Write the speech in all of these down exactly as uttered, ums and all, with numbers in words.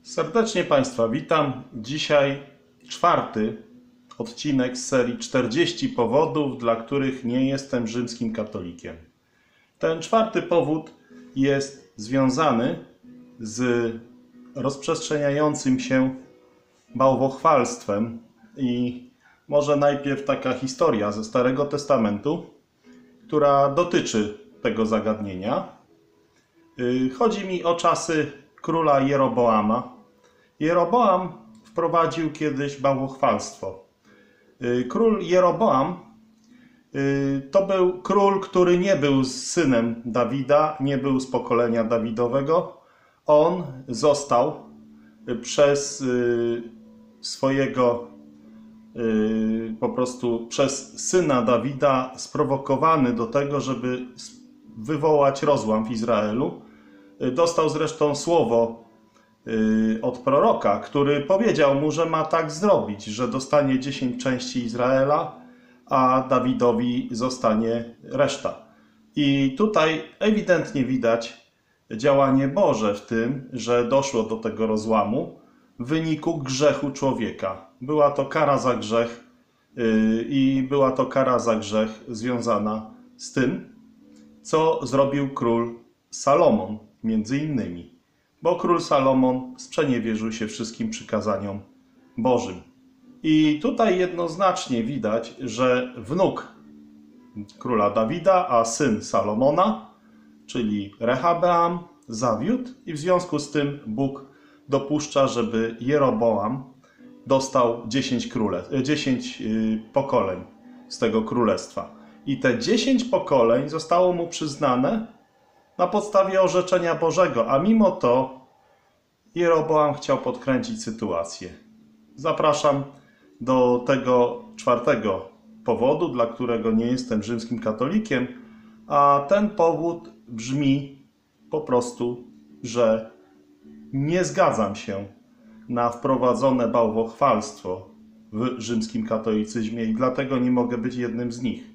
Serdecznie Państwa witam. Dzisiaj czwarty odcinek z serii czterdzieści powodów, dla których nie jestem rzymskim katolikiem. Ten czwarty powód jest związany z rozprzestrzeniającym się bałwochwalstwem i może najpierw taka historia ze Starego Testamentu, która dotyczy tego zagadnienia. Chodzi mi o czasy króla Jeroboama. Jeroboam wprowadził kiedyś bałwochwalstwo. Król Jeroboam to był król, który nie był synem Dawida, nie był z pokolenia Dawidowego. On został przez swojego, po prostu przez syna Dawida sprowokowany do tego, żeby wywołać rozłam w Izraelu. Dostał zresztą słowo od proroka, który powiedział mu, że ma tak zrobić, że dostanie dziesięć części Izraela, a Dawidowi zostanie reszta. I tutaj ewidentnie widać działanie Boże w tym, że doszło do tego rozłamu w wyniku grzechu człowieka. Była to kara za grzech i była to kara za grzech związana z tym, co zrobił król Salomon, między innymi. Bo król Salomon sprzeniewierzył się wszystkim przykazaniom Bożym. I tutaj jednoznacznie widać, że wnuk króla Dawida, a syn Salomona, czyli Rehabeam, zawiódł i w związku z tym Bóg dopuszcza, żeby Jeroboam dostał dziesięć, króle, dziesięć pokoleń z tego królestwa. I te dziesięć pokoleń zostało mu przyznane na podstawie orzeczenia Bożego, a mimo to Jeroboam chciał podkręcić sytuację. Zapraszam do tego czwartego powodu, dla którego nie jestem rzymskim katolikiem, a ten powód brzmi po prostu, że nie zgadzam się na wprowadzone bałwochwalstwo w rzymskim katolicyzmie i dlatego nie mogę być jednym z nich.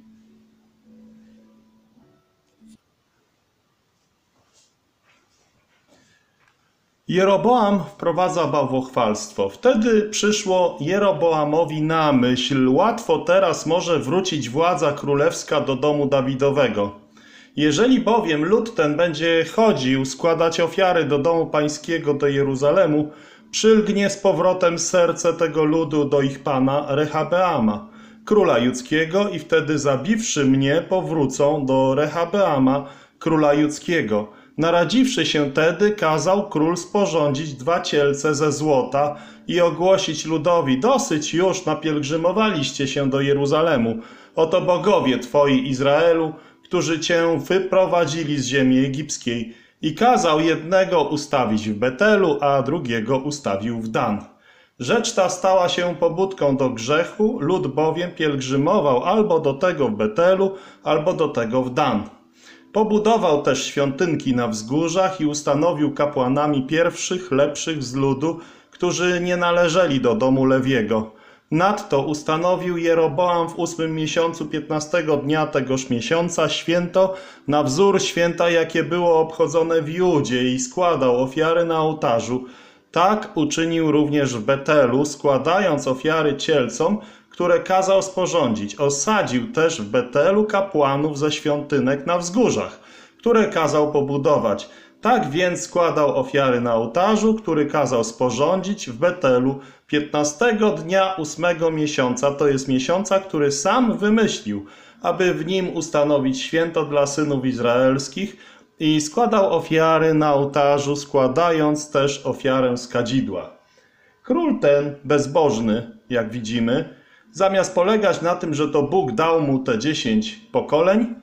Jeroboam wprowadza bałwochwalstwo. Wtedy przyszło Jeroboamowi na myśl: łatwo teraz może wrócić władza królewska do domu Dawidowego. Jeżeli bowiem lud ten będzie chodził składać ofiary do domu pańskiego, do Jeruzalemu, przylgnie z powrotem serce tego ludu do ich pana Rehabeama, króla judzkiego, i wtedy zabiwszy mnie powrócą do Rehabeama, króla judzkiego. Naradziwszy się tedy, kazał król sporządzić dwa cielce ze złota i ogłosić ludowi: dosyć już napielgrzymowaliście się do Jeruzalemu. Oto bogowie twoi, Izraelu, którzy cię wyprowadzili z ziemi egipskiej. I kazał jednego ustawić w Betelu, a drugiego ustawił w Dan. Rzecz ta stała się pobudką do grzechu, lud bowiem pielgrzymował albo do tego w Betelu, albo do tego w Dan. Pobudował też świątynki na wzgórzach i ustanowił kapłanami pierwszych, lepszych z ludu, którzy nie należeli do domu Lewiego. Nadto ustanowił Jeroboam w ósmym miesiącu piętnastego dnia tegoż miesiąca święto na wzór święta, jakie było obchodzone w Judzie, i składał ofiary na ołtarzu. Tak uczynił również w Betelu, składając ofiary cielcom, które kazał sporządzić. Osadził też w Betelu kapłanów ze świątynek na wzgórzach, które kazał pobudować. Tak więc składał ofiary na ołtarzu, który kazał sporządzić w Betelu piętnastego dnia ósmego miesiąca, to jest miesiąca, który sam wymyślił, aby w nim ustanowić święto dla synów izraelskich, i składał ofiary na ołtarzu, składając też ofiarę z kadzidła. Król ten, bezbożny, jak widzimy, zamiast polegać na tym, że to Bóg dał mu te dziesięć pokoleń,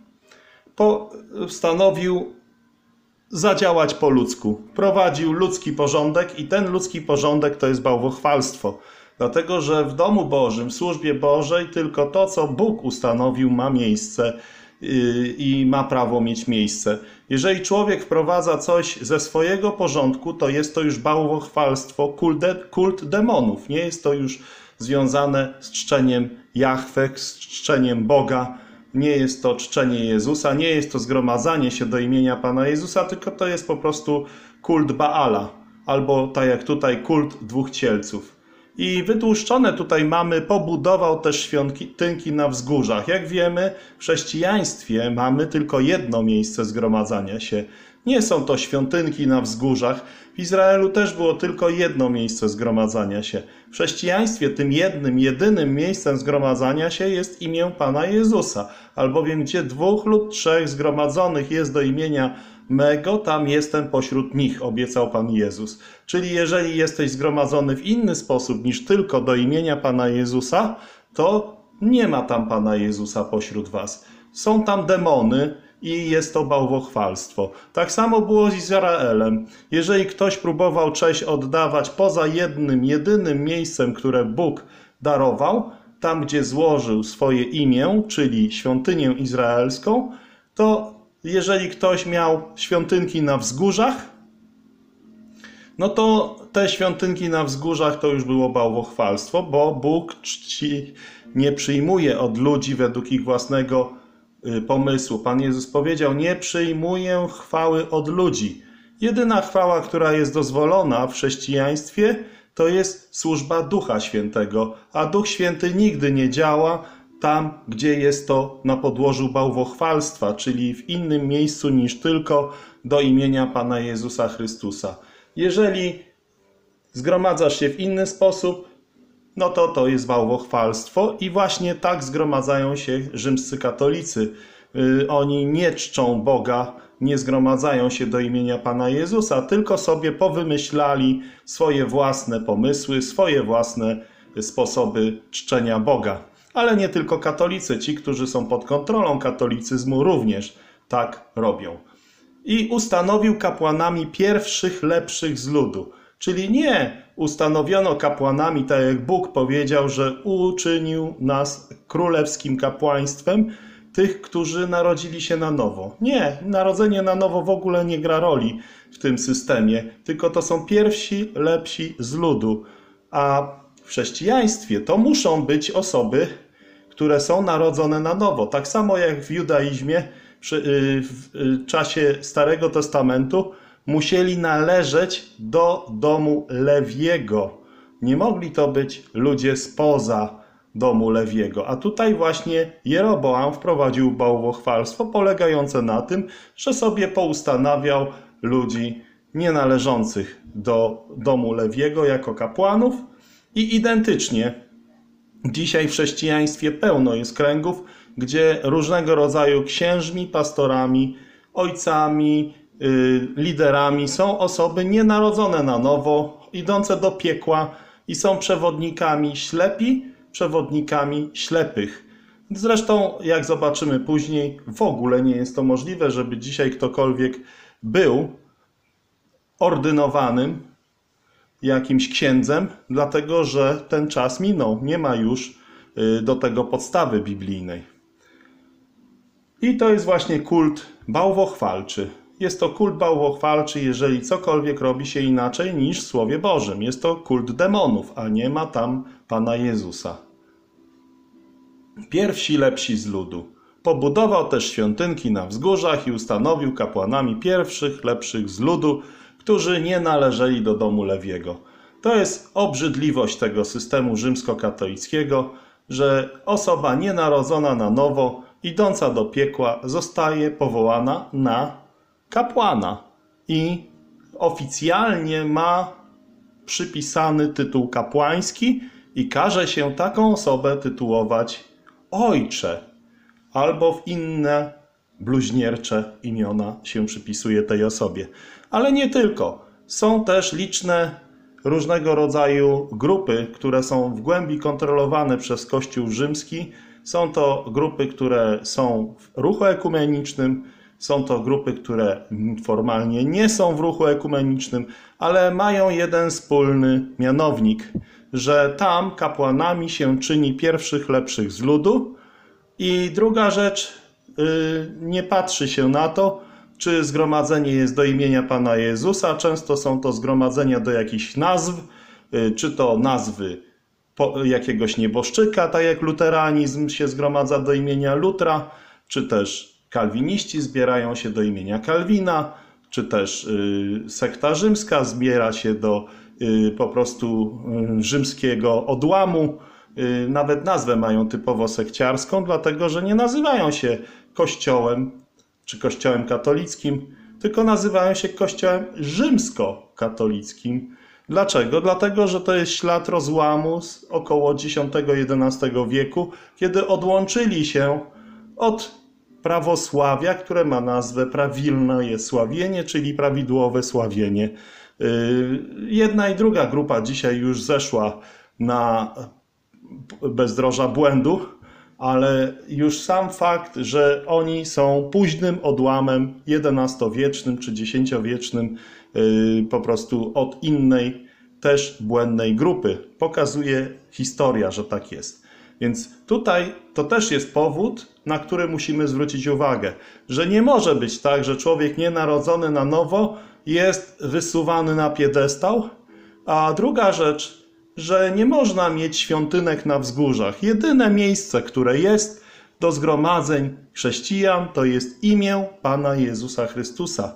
postanowił zadziałać po ludzku. Wprowadził ludzki porządek i ten ludzki porządek to jest bałwochwalstwo. Dlatego, że w domu Bożym, w służbie Bożej, tylko to, co Bóg ustanowił, ma miejsce i ma prawo mieć miejsce. Jeżeli człowiek wprowadza coś ze swojego porządku, to jest to już bałwochwalstwo, kult, de, kult demonów. Nie jest to już związane z czczeniem Jahwe, z czczeniem Boga. Nie jest to czczenie Jezusa, nie jest to zgromadzanie się do imienia Pana Jezusa, tylko to jest po prostu kult Baala. albo tak jak tutaj kult dwóch cielców. I wytłuszczone tutaj mamy, pobudował też świątynki na wzgórzach. Jak wiemy, w chrześcijaństwie mamy tylko jedno miejsce zgromadzania się. Nie są to świątynki na wzgórzach. W Izraelu też było tylko jedno miejsce zgromadzania się. W chrześcijaństwie tym jednym, jedynym miejscem zgromadzania się jest imię Pana Jezusa. Albowiem gdzie dwóch lub trzech zgromadzonych jest do imienia mego, tam jestem pośród nich, obiecał Pan Jezus. Czyli jeżeli jesteś zgromadzony w inny sposób niż tylko do imienia Pana Jezusa, to nie ma tam Pana Jezusa pośród was. Są tam demony i jest to bałwochwalstwo. Tak samo było z Izraelem. Jeżeli ktoś próbował cześć oddawać poza jednym, jedynym miejscem, które Bóg darował, tam gdzie złożył swoje imię, czyli świątynię izraelską, to jeżeli ktoś miał świątynki na wzgórzach, no to te świątynki na wzgórzach to już było bałwochwalstwo, bo Bóg czci nie przyjmuje od ludzi według ich własnego pomysłu. Pan Jezus powiedział, nie przyjmuję chwały od ludzi. Jedyna chwała, która jest dozwolona w chrześcijaństwie, to jest służba Ducha Świętego, a Duch Święty nigdy nie działa tam, gdzie jest to na podłożu bałwochwalstwa, czyli w innym miejscu niż tylko do imienia Pana Jezusa Chrystusa. Jeżeli zgromadzasz się w inny sposób, no to to jest bałwochwalstwo i właśnie tak zgromadzają się rzymscy katolicy. Yy, oni nie czczą Boga, nie zgromadzają się do imienia Pana Jezusa, tylko sobie powymyślali swoje własne pomysły, swoje własne sposoby czczenia Boga. Ale nie tylko katolicy, ci, którzy są pod kontrolą katolicyzmu, również tak robią. I ustanowił kapłanami pierwszych lepszych z ludu. Czyli nie ustanowiono kapłanami, tak jak Bóg powiedział, że uczynił nas królewskim kapłaństwem, tych, którzy narodzili się na nowo. Nie, narodzenie na nowo w ogóle nie gra roli w tym systemie, tylko to są pierwsi lepsi z ludu. A w chrześcijaństwie to muszą być osoby, które są narodzone na nowo. Tak samo jak w judaizmie w czasie Starego Testamentu musieli należeć do domu Lewiego. Nie mogli to być ludzie spoza domu Lewiego. A tutaj właśnie Jeroboam wprowadził bałwochwalstwo polegające na tym, że sobie poustanawiał ludzi nienależących do domu Lewiego jako kapłanów i identycznie dzisiaj w chrześcijaństwie pełno jest kręgów, gdzie różnego rodzaju księżmi, pastorami, ojcami, yy, liderami są osoby nienarodzone na nowo, idące do piekła i są przewodnikami ślepi, przewodnikami ślepych. Zresztą, jak zobaczymy później, w ogóle nie jest to możliwe, żeby dzisiaj ktokolwiek był ordynowanym jakimś księdzem, dlatego że ten czas minął. Nie ma już do tego podstawy biblijnej. I to jest właśnie kult bałwochwalczy. Jest to kult bałwochwalczy, jeżeli cokolwiek robi się inaczej niż w Słowie Bożym. Jest to kult demonów, a nie ma tam Pana Jezusa. Pierwsi lepsi z ludu. Pobudował też świątynki na wzgórzach i ustanowił kapłanami pierwszych lepszych z ludu, którzy nie należeli do domu Lewiego. To jest obrzydliwość tego systemu rzymskokatolickiego, że osoba nienarodzona na nowo, idąca do piekła, zostaje powołana na kapłana i oficjalnie ma przypisany tytuł kapłański i każe się taką osobę tytułować ojcze, albo w inne bluźniercze imiona się przypisuje tej osobie. Ale nie tylko. Są też liczne różnego rodzaju grupy, które są w głębi kontrolowane przez Kościół rzymski. Są to grupy, które są w ruchu ekumenicznym, są to grupy, które formalnie nie są w ruchu ekumenicznym, ale mają jeden wspólny mianownik, że tam kapłanami się czyni pierwszych lepszych z ludu. I druga rzecz, nie patrzy się na to, czy zgromadzenie jest do imienia Pana Jezusa. Często są to zgromadzenia do jakichś nazw, czy to nazwy jakiegoś nieboszczyka, tak jak luteranizm się zgromadza do imienia Lutra, czy też kalwiniści zbierają się do imienia Kalwina, czy też sekta rzymska zbiera się do po prostu rzymskiego odłamu. Nawet nazwę mają typowo sekciarską, dlatego że nie nazywają się Kościołem czy Kościołem katolickim, tylko nazywają się Kościołem rzymskokatolickim. Dlaczego? Dlatego, że to jest ślad rozłamu z około dziesiątego-jedenastego wieku, kiedy odłączyli się od prawosławia, które ma nazwę prawilne sławienie, czyli prawidłowe sławienie. Jedna i druga grupa dzisiaj już zeszła na bezdroża błędu, ale już sam fakt, że oni są późnym odłamem jedenastowiecznym czy dziesięciowiecznym po prostu od innej też błędnej grupy. Pokazuje historia, że tak jest. Więc tutaj to też jest powód, na który musimy zwrócić uwagę, że nie może być tak, że człowiek nienarodzony na nowo jest wysuwany na piedestał, a druga rzecz, że nie można mieć świątynek na wzgórzach. Jedyne miejsce, które jest do zgromadzeń chrześcijan, to jest imię Pana Jezusa Chrystusa.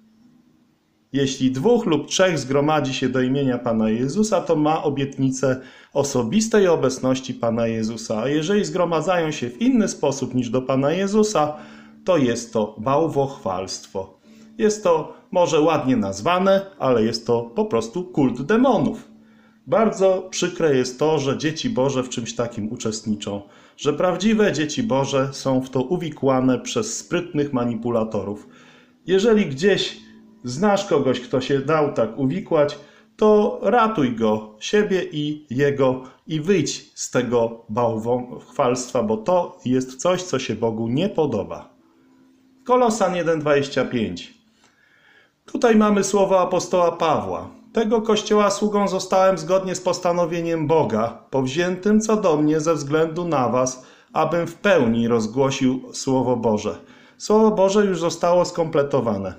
Jeśli dwóch lub trzech zgromadzi się do imienia Pana Jezusa, to ma obietnicę osobistej obecności Pana Jezusa. A jeżeli zgromadzają się w inny sposób niż do Pana Jezusa, to jest to bałwochwalstwo. Jest to może ładnie nazwane, ale jest to po prostu kult demonów. Bardzo przykre jest to, że dzieci Boże w czymś takim uczestniczą, że prawdziwe dzieci Boże są w to uwikłane przez sprytnych manipulatorów. Jeżeli gdzieś znasz kogoś, kto się dał tak uwikłać, to ratuj go, siebie i jego i wyjdź z tego bałwochwalstwa, bo to jest coś, co się Bogu nie podoba. Kolosan jeden dwadzieścia pięć. Tutaj mamy słowa apostoła Pawła. Tego Kościoła sługą zostałem zgodnie z postanowieniem Boga, powziętym co do mnie ze względu na was, abym w pełni rozgłosił Słowo Boże. Słowo Boże już zostało skompletowane.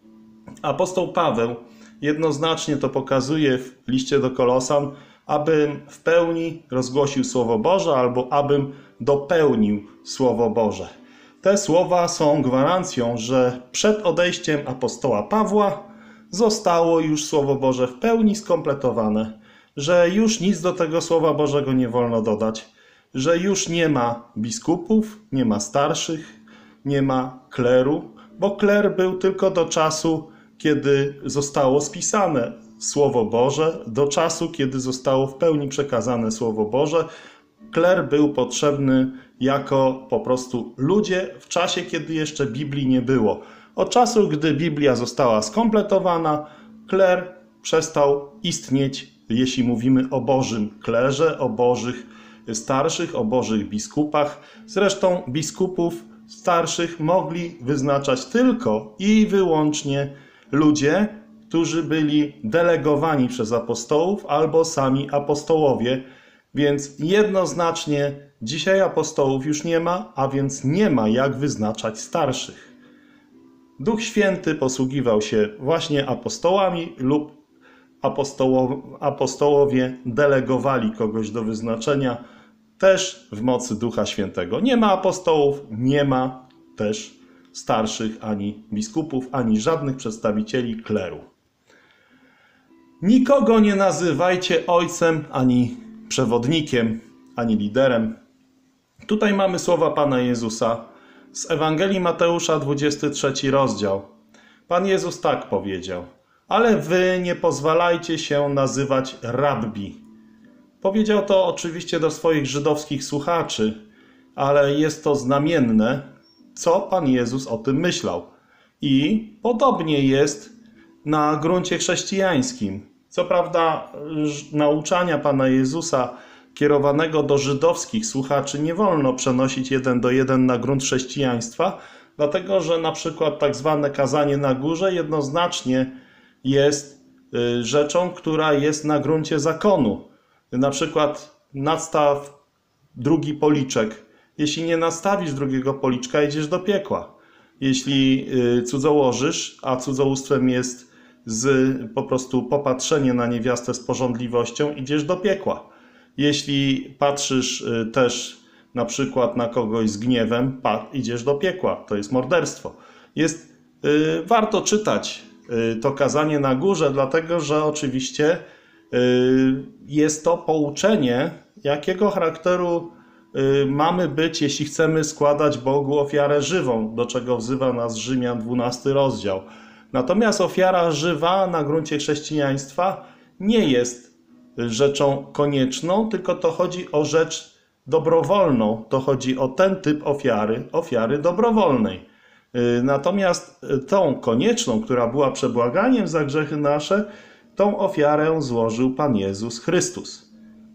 Apostoł Paweł jednoznacznie to pokazuje w liście do Kolosan, abym w pełni rozgłosił Słowo Boże albo abym dopełnił Słowo Boże. Te słowa są gwarancją, że przed odejściem apostoła Pawła zostało już Słowo Boże w pełni skompletowane, że już nic do tego Słowa Bożego nie wolno dodać, że już nie ma biskupów, nie ma starszych, nie ma kleru, bo kler był tylko do czasu, kiedy zostało spisane Słowo Boże, do czasu, kiedy zostało w pełni przekazane Słowo Boże. Kler był potrzebny jako po prostu ludzie w czasie, kiedy jeszcze Biblii nie było. Od czasu, gdy Biblia została skompletowana, kler przestał istnieć, jeśli mówimy o Bożym klerze, o Bożych starszych, o Bożych biskupach. Zresztą biskupów starszych mogli wyznaczać tylko i wyłącznie ludzie, którzy byli delegowani przez apostołów albo sami apostołowie, więc jednoznacznie dzisiaj apostołów już nie ma, a więc nie ma jak wyznaczać starszych. Duch Święty posługiwał się właśnie apostołami lub apostołowie delegowali kogoś do wyznaczenia też w mocy Ducha Świętego. Nie ma apostołów, nie ma też starszych ani biskupów, ani żadnych przedstawicieli kleru. Nikogo nie nazywajcie ojcem, ani przewodnikiem, ani liderem. Tutaj mamy słowa Pana Jezusa z Ewangelii Mateusza, dwudziesty trzeci rozdział. Pan Jezus tak powiedział: ale wy nie pozwalajcie się nazywać rabbi. Powiedział to oczywiście do swoich żydowskich słuchaczy, ale jest to znamienne, co Pan Jezus o tym myślał. I podobnie jest na gruncie chrześcijańskim. Co prawda nauczania Pana Jezusa kierowanego do żydowskich słuchaczy nie wolno przenosić jeden do jeden na grunt chrześcijaństwa, dlatego że na przykład tak zwane kazanie na górze jednoznacznie jest rzeczą, która jest na gruncie zakonu. Na przykład nadstaw drugi policzek. Jeśli nie nastawisz drugiego policzka, idziesz do piekła. Jeśli cudzołożysz, a cudzołóstwem jest z po prostu popatrzenie na niewiastę z pożądliwością, idziesz do piekła. Jeśli patrzysz też na przykład na kogoś z gniewem, idziesz do piekła. To jest morderstwo. Jest Warto czytać to kazanie na górze, dlatego że oczywiście jest to pouczenie, jakiego charakteru mamy być, jeśli chcemy składać Bogu ofiarę żywą, do czego wzywa nas Rzymian dwunasty rozdział. Natomiast ofiara żywa na gruncie chrześcijaństwa nie jest rzeczą konieczną, tylko to chodzi o rzecz dobrowolną. To chodzi o ten typ ofiary, ofiary dobrowolnej. Natomiast tą konieczną, która była przebłaganiem za grzechy nasze, tą ofiarę złożył Pan Jezus Chrystus.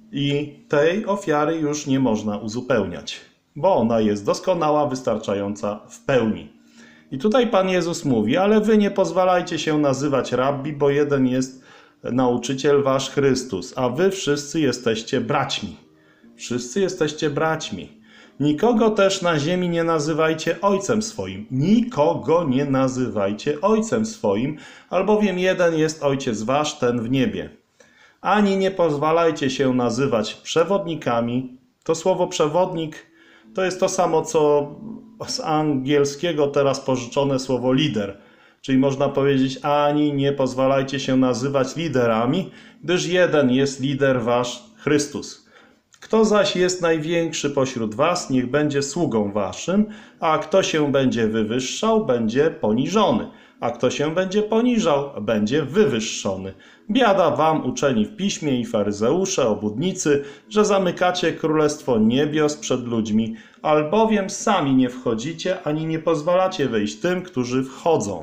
I tej ofiary już nie można uzupełniać, bo ona jest doskonała, wystarczająca w pełni. I tutaj Pan Jezus mówi, ale wy nie pozwalajcie się nazywać rabbi, bo jeden jest nauczyciel wasz Chrystus, a wy wszyscy jesteście braćmi. Wszyscy jesteście braćmi. Nikogo też na ziemi nie nazywajcie ojcem swoim. Nikogo nie nazywajcie ojcem swoim, albowiem jeden jest ojciec wasz, ten w niebie. Ani nie pozwalajcie się nazywać przewodnikami. To słowo przewodnik to jest to samo, co z angielskiego teraz pożyczone słowo lider. Czyli można powiedzieć, ani nie pozwalajcie się nazywać liderami, gdyż jeden jest lider wasz, Chrystus. Kto zaś jest największy pośród was, niech będzie sługą waszym, a kto się będzie wywyższał, będzie poniżony, a kto się będzie poniżał, będzie wywyższony. Biada wam, uczeni w piśmie i faryzeusze, obłudnicy, że zamykacie królestwo niebios przed ludźmi, albowiem sami nie wchodzicie, ani nie pozwalacie wejść tym, którzy wchodzą.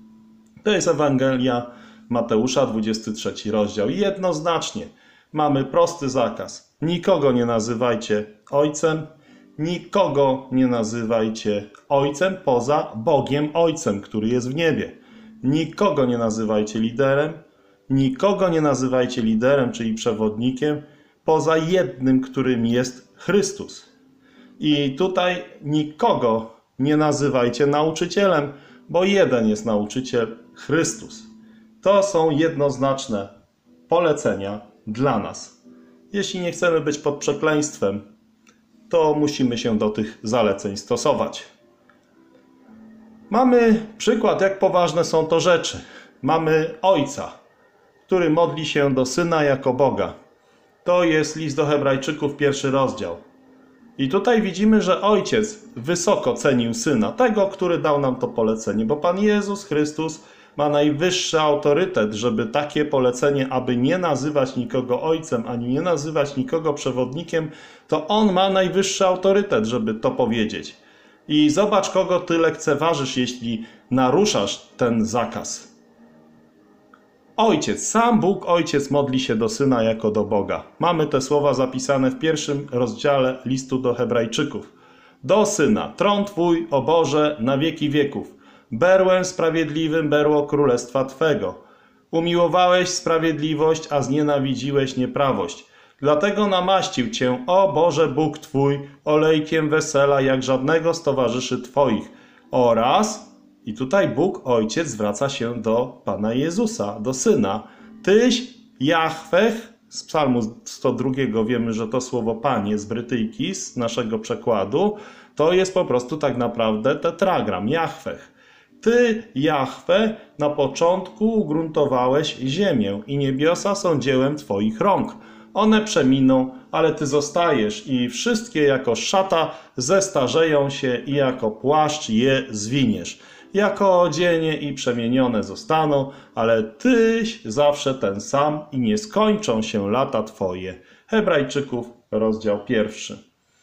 To jest Ewangelia Mateusza, dwudziesty trzeci rozdział. I jednoznacznie mamy prosty zakaz. Nikogo nie nazywajcie ojcem, nikogo nie nazywajcie ojcem poza Bogiem Ojcem, który jest w niebie. Nikogo nie nazywajcie liderem, nikogo nie nazywajcie liderem, czyli przewodnikiem, poza jednym, którym jest Chrystus. I tutaj nikogo nie nazywajcie nauczycielem, bo jeden jest nauczyciel, Chrystus. To są jednoznaczne polecenia dla nas. Jeśli nie chcemy być pod przekleństwem, to musimy się do tych zaleceń stosować. Mamy przykład, jak poważne są to rzeczy. Mamy Ojca, który modli się do Syna jako Boga. To jest list do Hebrajczyków, pierwszy rozdział. I tutaj widzimy, że Ojciec wysoko cenił Syna, tego, który dał nam to polecenie, bo Pan Jezus Chrystus ma najwyższy autorytet, żeby takie polecenie, aby nie nazywać nikogo ojcem, ani nie nazywać nikogo przewodnikiem, to On ma najwyższy autorytet, żeby to powiedzieć. I zobacz, kogo ty lekceważysz, jeśli naruszasz ten zakaz. Ojciec, sam Bóg Ojciec modli się do Syna jako do Boga. Mamy te słowa zapisane w pierwszym rozdziale listu do Hebrajczyków. Do Syna, tron Twój, o Boże, na wieki wieków. Berłem sprawiedliwym berło królestwa Twego. Umiłowałeś sprawiedliwość, a znienawidziłeś nieprawość. Dlatego namaścił Cię, o Boże Bóg Twój, olejkiem wesela, jak żadnego z towarzyszy Twoich. Oraz, i tutaj Bóg Ojciec zwraca się do Pana Jezusa, do Syna. Tyś, Jahweh, z psalmu sto drugiego wiemy, że to słowo Panie z Brytyjki, z naszego przekładu, to jest po prostu tak naprawdę tetragram, Jahweh. Ty, Jahwe, na początku ugruntowałeś ziemię i niebiosa są dziełem Twoich rąk. One przeminą, ale Ty zostajesz i wszystkie jako szata zestarzeją się i jako płaszcz je zwiniesz. Jako odzienie i przemienione zostaną, ale Tyś zawsze ten sam i nie skończą się lata Twoje. Hebrajczyków, rozdział pierwszy.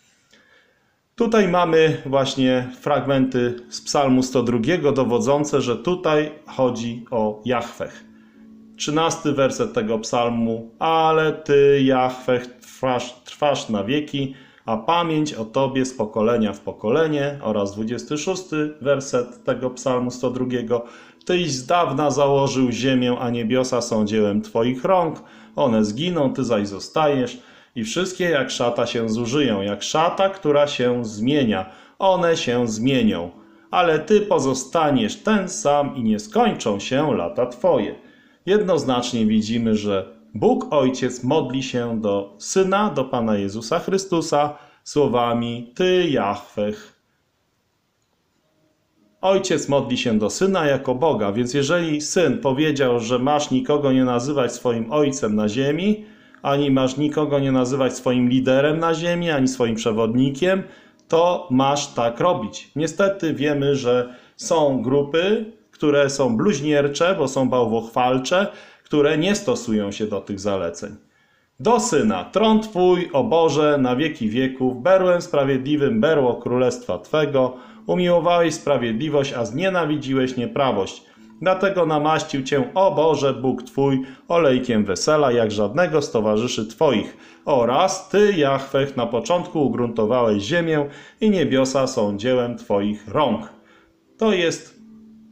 Tutaj mamy właśnie fragmenty z psalmu sto drugiego dowodzące, że tutaj chodzi o Jahweh. Trzynasty werset tego psalmu. Ale Ty, Jahweh, trwasz, trwasz na wieki, a pamięć o Tobie z pokolenia w pokolenie. Oraz dwudziesty szósty werset tego psalmu sto drugiego. Tyś z dawna założył ziemię, a niebiosa są dziełem Twoich rąk. One zginą, Ty zaś zostajesz. I wszystkie jak szata się zużyją, jak szata, która się zmienia. One się zmienią, ale Ty pozostaniesz ten sam i nie skończą się lata Twoje. Jednoznacznie widzimy, że Bóg Ojciec modli się do Syna, do Pana Jezusa Chrystusa słowami Ty, Jahweh. Ojciec modli się do Syna jako Boga, więc jeżeli Syn powiedział, że masz nikogo nie nazywać swoim ojcem na ziemi, ani masz nikogo nie nazywać swoim liderem na ziemi, ani swoim przewodnikiem, to masz tak robić. Niestety wiemy, że są grupy, które są bluźniercze, bo są bałwochwalcze, które nie stosują się do tych zaleceń. Do Syna: tron Twój, o Boże, na wieki wieków, berłem sprawiedliwym berło królestwa Twego, umiłowałeś sprawiedliwość, a znienawidziłeś nieprawość. Dlatego namaścił Cię, o Boże, Bóg Twój, olejkiem wesela, jak żadnego z towarzyszy Twoich. Oraz Ty, Jahweh, na początku ugruntowałeś ziemię i niebiosa są dziełem Twoich rąk. To jest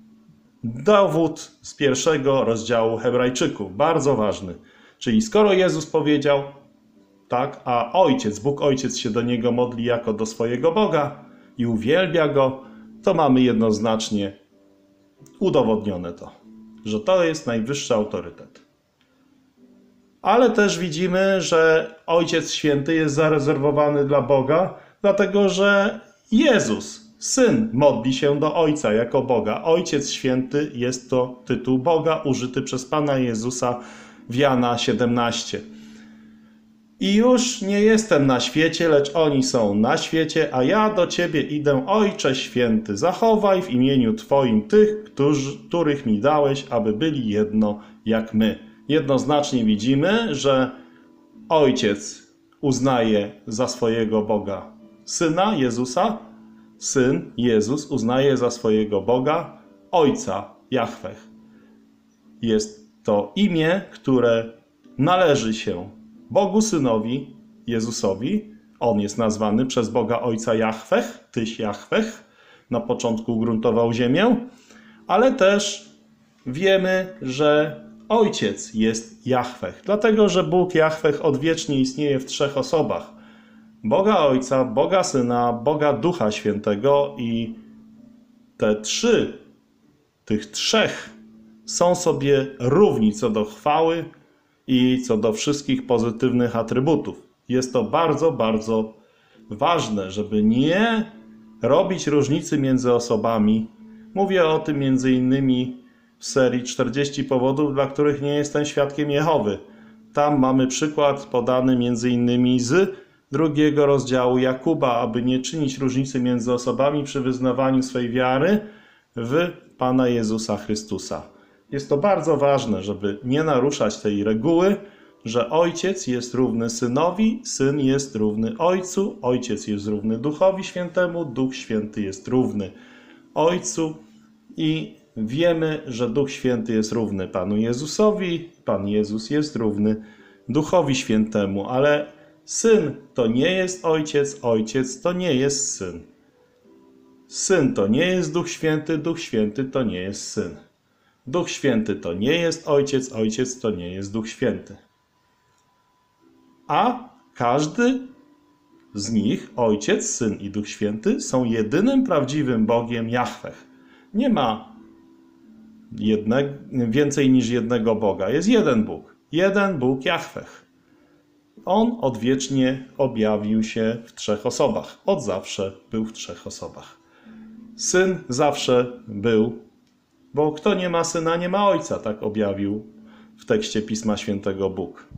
dowód z pierwszego rozdziału Hebrajczyków, bardzo ważny. Czyli skoro Jezus powiedział, tak, a Ojciec, Bóg Ojciec się do Niego modli jako do swojego Boga i uwielbia Go, to mamy jednoznacznie udowodnione to, że to jest najwyższy autorytet. Ale też widzimy, że Ojciec Święty jest zarezerwowany dla Boga, dlatego że Jezus, Syn, modli się do Ojca jako Boga. Ojciec Święty jest to tytuł Boga użyty przez Pana Jezusa w Jana siedemnaście. I już nie jestem na świecie, lecz oni są na świecie, a ja do Ciebie idę, Ojcze Święty. Zachowaj w imieniu Twoim tych, którzy, których mi dałeś, aby byli jedno jak my. Jednoznacznie widzimy, że Ojciec uznaje za swojego Boga Syna Jezusa, Syn Jezus uznaje za swojego Boga Ojca Jahweh. Jest to imię, które należy się Bogu Synowi, Jezusowi. On jest nazwany przez Boga Ojca Jahweh, Tyś Jahweh, na początku ugruntował ziemię, ale też wiemy, że Ojciec jest Jahweh, dlatego że Bóg Jahweh odwiecznie istnieje w trzech osobach. Boga Ojca, Boga Syna, Boga Ducha Świętego i te trzy, tych trzech są sobie równi co do chwały i co do wszystkich pozytywnych atrybutów. Jest to bardzo, bardzo ważne, żeby nie robić różnicy między osobami. Mówię o tym między innymi w serii czterdzieści powodów, dla których nie jestem świadkiem Jehowy. Tam mamy przykład podany między innymi z drugiego rozdziału Jakuba, aby nie czynić różnicy między osobami przy wyznawaniu swej wiary w Pana Jezusa Chrystusa. Jest to bardzo ważne, żeby nie naruszać tej reguły, że Ojciec jest równy Synowi, Syn jest równy Ojcu, Ojciec jest równy Duchowi Świętemu, Duch Święty jest równy Ojcu i wiemy, że Duch Święty jest równy Panu Jezusowi, Pan Jezus jest równy Duchowi Świętemu, ale Syn to nie jest Ojciec, Ojciec to nie jest Syn. Syn to nie jest Duch Święty, Duch Święty to nie jest Syn. Duch Święty to nie jest Ojciec, Ojciec to nie jest Duch Święty. A każdy z nich, Ojciec, Syn i Duch Święty, są jedynym prawdziwym Bogiem Jahweh. Nie ma jednego, więcej niż jednego Boga. Jest jeden Bóg. Jeden Bóg Jahweh. On odwiecznie objawił się w trzech osobach. Od zawsze był w trzech osobach. Syn zawsze był, bo kto nie ma Syna, nie ma Ojca, tak objawił w tekście Pisma Świętego Bóg.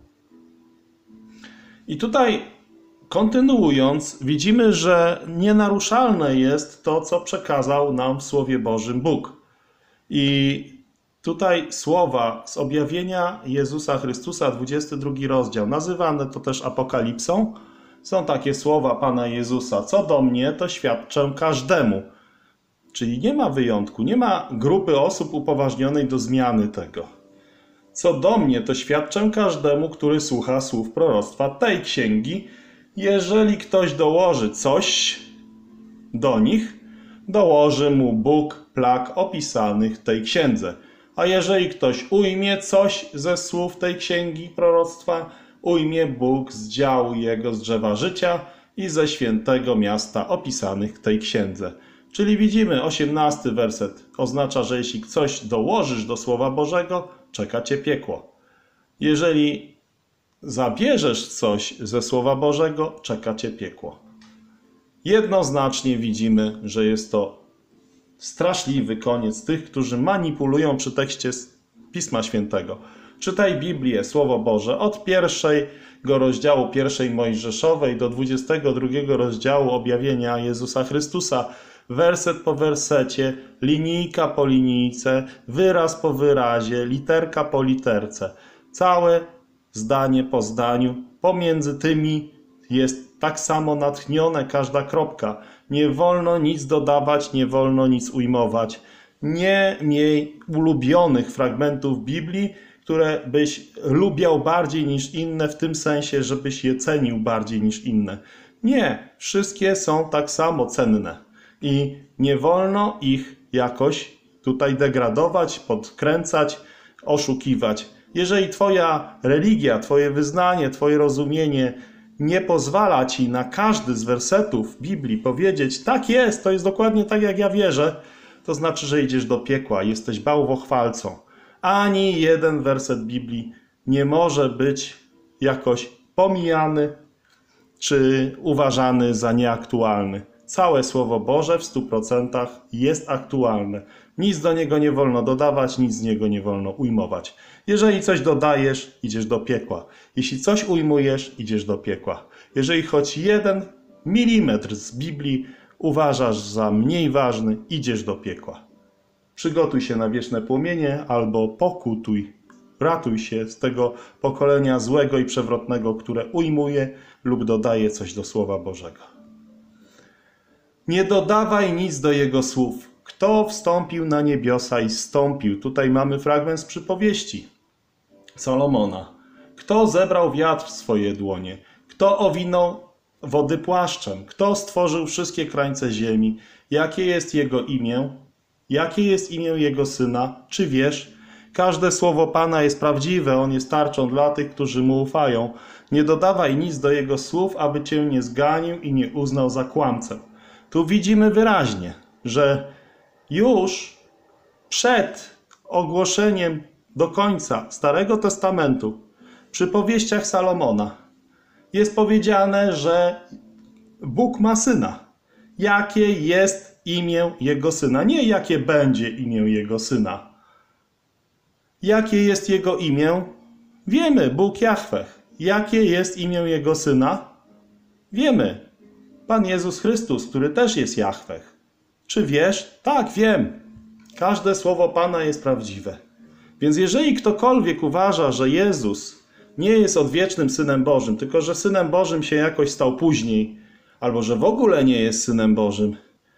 I tutaj kontynuując, widzimy, że nienaruszalne jest to, co przekazał nam w Słowie Bożym Bóg. I tutaj słowa z objawienia Jezusa Chrystusa, dwudziesty drugi rozdział, nazywane to też apokalipsą, są takie słowa Pana Jezusa: co do mnie, to świadczę każdemu. Czyli nie ma wyjątku, nie ma grupy osób upoważnionej do zmiany tego. Co do mnie, to świadczę każdemu, który słucha słów proroctwa tej księgi. Jeżeli ktoś dołoży coś do nich, dołoży mu Bóg plag opisanych w tej księdze. A jeżeli ktoś ujmie coś ze słów tej księgi proroctwa, ujmie Bóg z działu jego z drzewa życia i ze świętego miasta opisanych w tej księdze. Czyli widzimy, osiemnasty werset oznacza, że jeśli coś dołożysz do Słowa Bożego, czeka cię piekło. Jeżeli zabierzesz coś ze Słowa Bożego, czeka cię piekło. Jednoznacznie widzimy, że jest to straszliwy koniec tych, którzy manipulują przy tekście Pisma Świętego. Czytaj Biblię, Słowo Boże, od pierwszego rozdziału pierwszej Mojżeszowej do dwudziestego drugiego rozdziału objawienia Jezusa Chrystusa, werset po wersecie, linijka po linijce, wyraz po wyrazie, literka po literce. Całe zdanie po zdaniu, pomiędzy tymi jest tak samo natchnione każda kropka. Nie wolno nic dodawać, nie wolno nic ujmować. Nie miej ulubionych fragmentów Biblii, które byś lubiał bardziej niż inne, w tym sensie, żebyś je cenił bardziej niż inne. Nie, wszystkie są tak samo cenne i nie wolno ich jakoś tutaj degradować, podkręcać, oszukiwać. Jeżeli twoja religia, twoje wyznanie, twoje rozumienie nie pozwala ci na każdy z wersetów Biblii powiedzieć, tak jest, to jest dokładnie tak, jak ja wierzę, to znaczy, że idziesz do piekła, jesteś bałwochwalcą. Ani jeden werset Biblii nie może być jakoś pomijany czy uważany za nieaktualny. Całe Słowo Boże w stu procentach jest aktualne. Nic do niego nie wolno dodawać, nic z niego nie wolno ujmować. Jeżeli coś dodajesz, idziesz do piekła. Jeśli coś ujmujesz, idziesz do piekła. Jeżeli choć jeden milimetr z Biblii uważasz za mniej ważny, idziesz do piekła. Przygotuj się na wieczne płomienie albo pokutuj. Ratuj się z tego pokolenia złego i przewrotnego, które ujmuje lub dodaje coś do Słowa Bożego. Nie dodawaj nic do Jego słów. Kto wstąpił na niebiosa i zstąpił? Tutaj mamy fragment z przypowieści Salomona. Kto zebrał wiatr w swoje dłonie? Kto owinął wody płaszczem? Kto stworzył wszystkie krańce ziemi? Jakie jest Jego imię? Jakie jest imię Jego Syna? Czy wiesz? Każde słowo Pana jest prawdziwe, On jest tarczą dla tych, którzy Mu ufają. Nie dodawaj nic do Jego słów, aby Cię nie zganił i nie uznał za kłamcę. Tu widzimy wyraźnie, że już przed ogłoszeniem do końca Starego Testamentu, przy powieściach Salomona, jest powiedziane, że Bóg ma Syna. Jakie jest imię Jego Syna? Nie jakie będzie imię Jego Syna. Jakie jest Jego imię? Wiemy, Bóg Jahweh. Jakie jest imię Jego Syna? Wiemy. Pan Jezus Chrystus, który też jest Jahweh. Czy wiesz? Tak, wiem. Każde słowo Pana jest prawdziwe. Więc jeżeli ktokolwiek uważa, że Jezus nie jest odwiecznym Synem Bożym, tylko że Synem Bożym się jakoś stał później, albo że w ogóle nie jest Synem Bożym,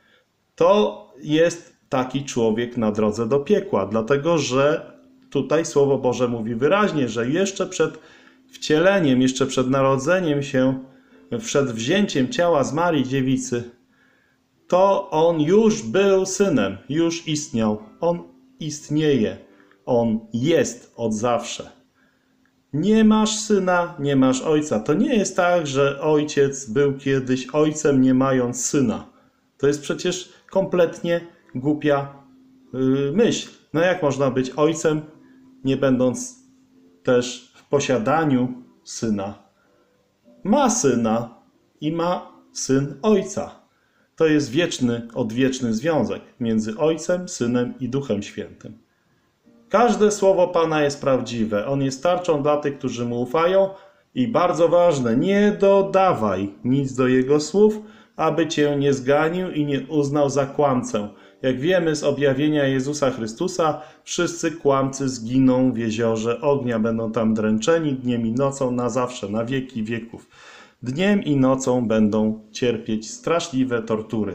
to jest taki człowiek na drodze do piekła, dlatego że tutaj Słowo Boże mówi wyraźnie, że jeszcze przed wcieleniem, jeszcze przed narodzeniem się, przed wzięciem ciała z Marii Dziewicy, to On już był Synem, już istniał. On istnieje, On jest od zawsze. Nie masz Syna, nie masz Ojca. To nie jest tak, że Ojciec był kiedyś Ojcem, nie mając Syna. To jest przecież kompletnie głupia yy, myśl. No jak można być Ojcem, nie będąc też w posiadaniu Syna? Ma Syna i ma Syn Ojca. To jest wieczny, odwieczny związek między Ojcem, Synem i Duchem Świętym. Każde słowo Pana jest prawdziwe. On jest tarczą dla tych, którzy Mu ufają i bardzo ważne, nie dodawaj nic do Jego słów, aby Cię nie zganił i nie uznał za kłamcę. Jak wiemy z objawienia Jezusa Chrystusa, wszyscy kłamcy zginą w jeziorze ognia, będą tam dręczeni dniem i nocą na zawsze, na wieki wieków. Dniem i nocą będą cierpieć straszliwe tortury.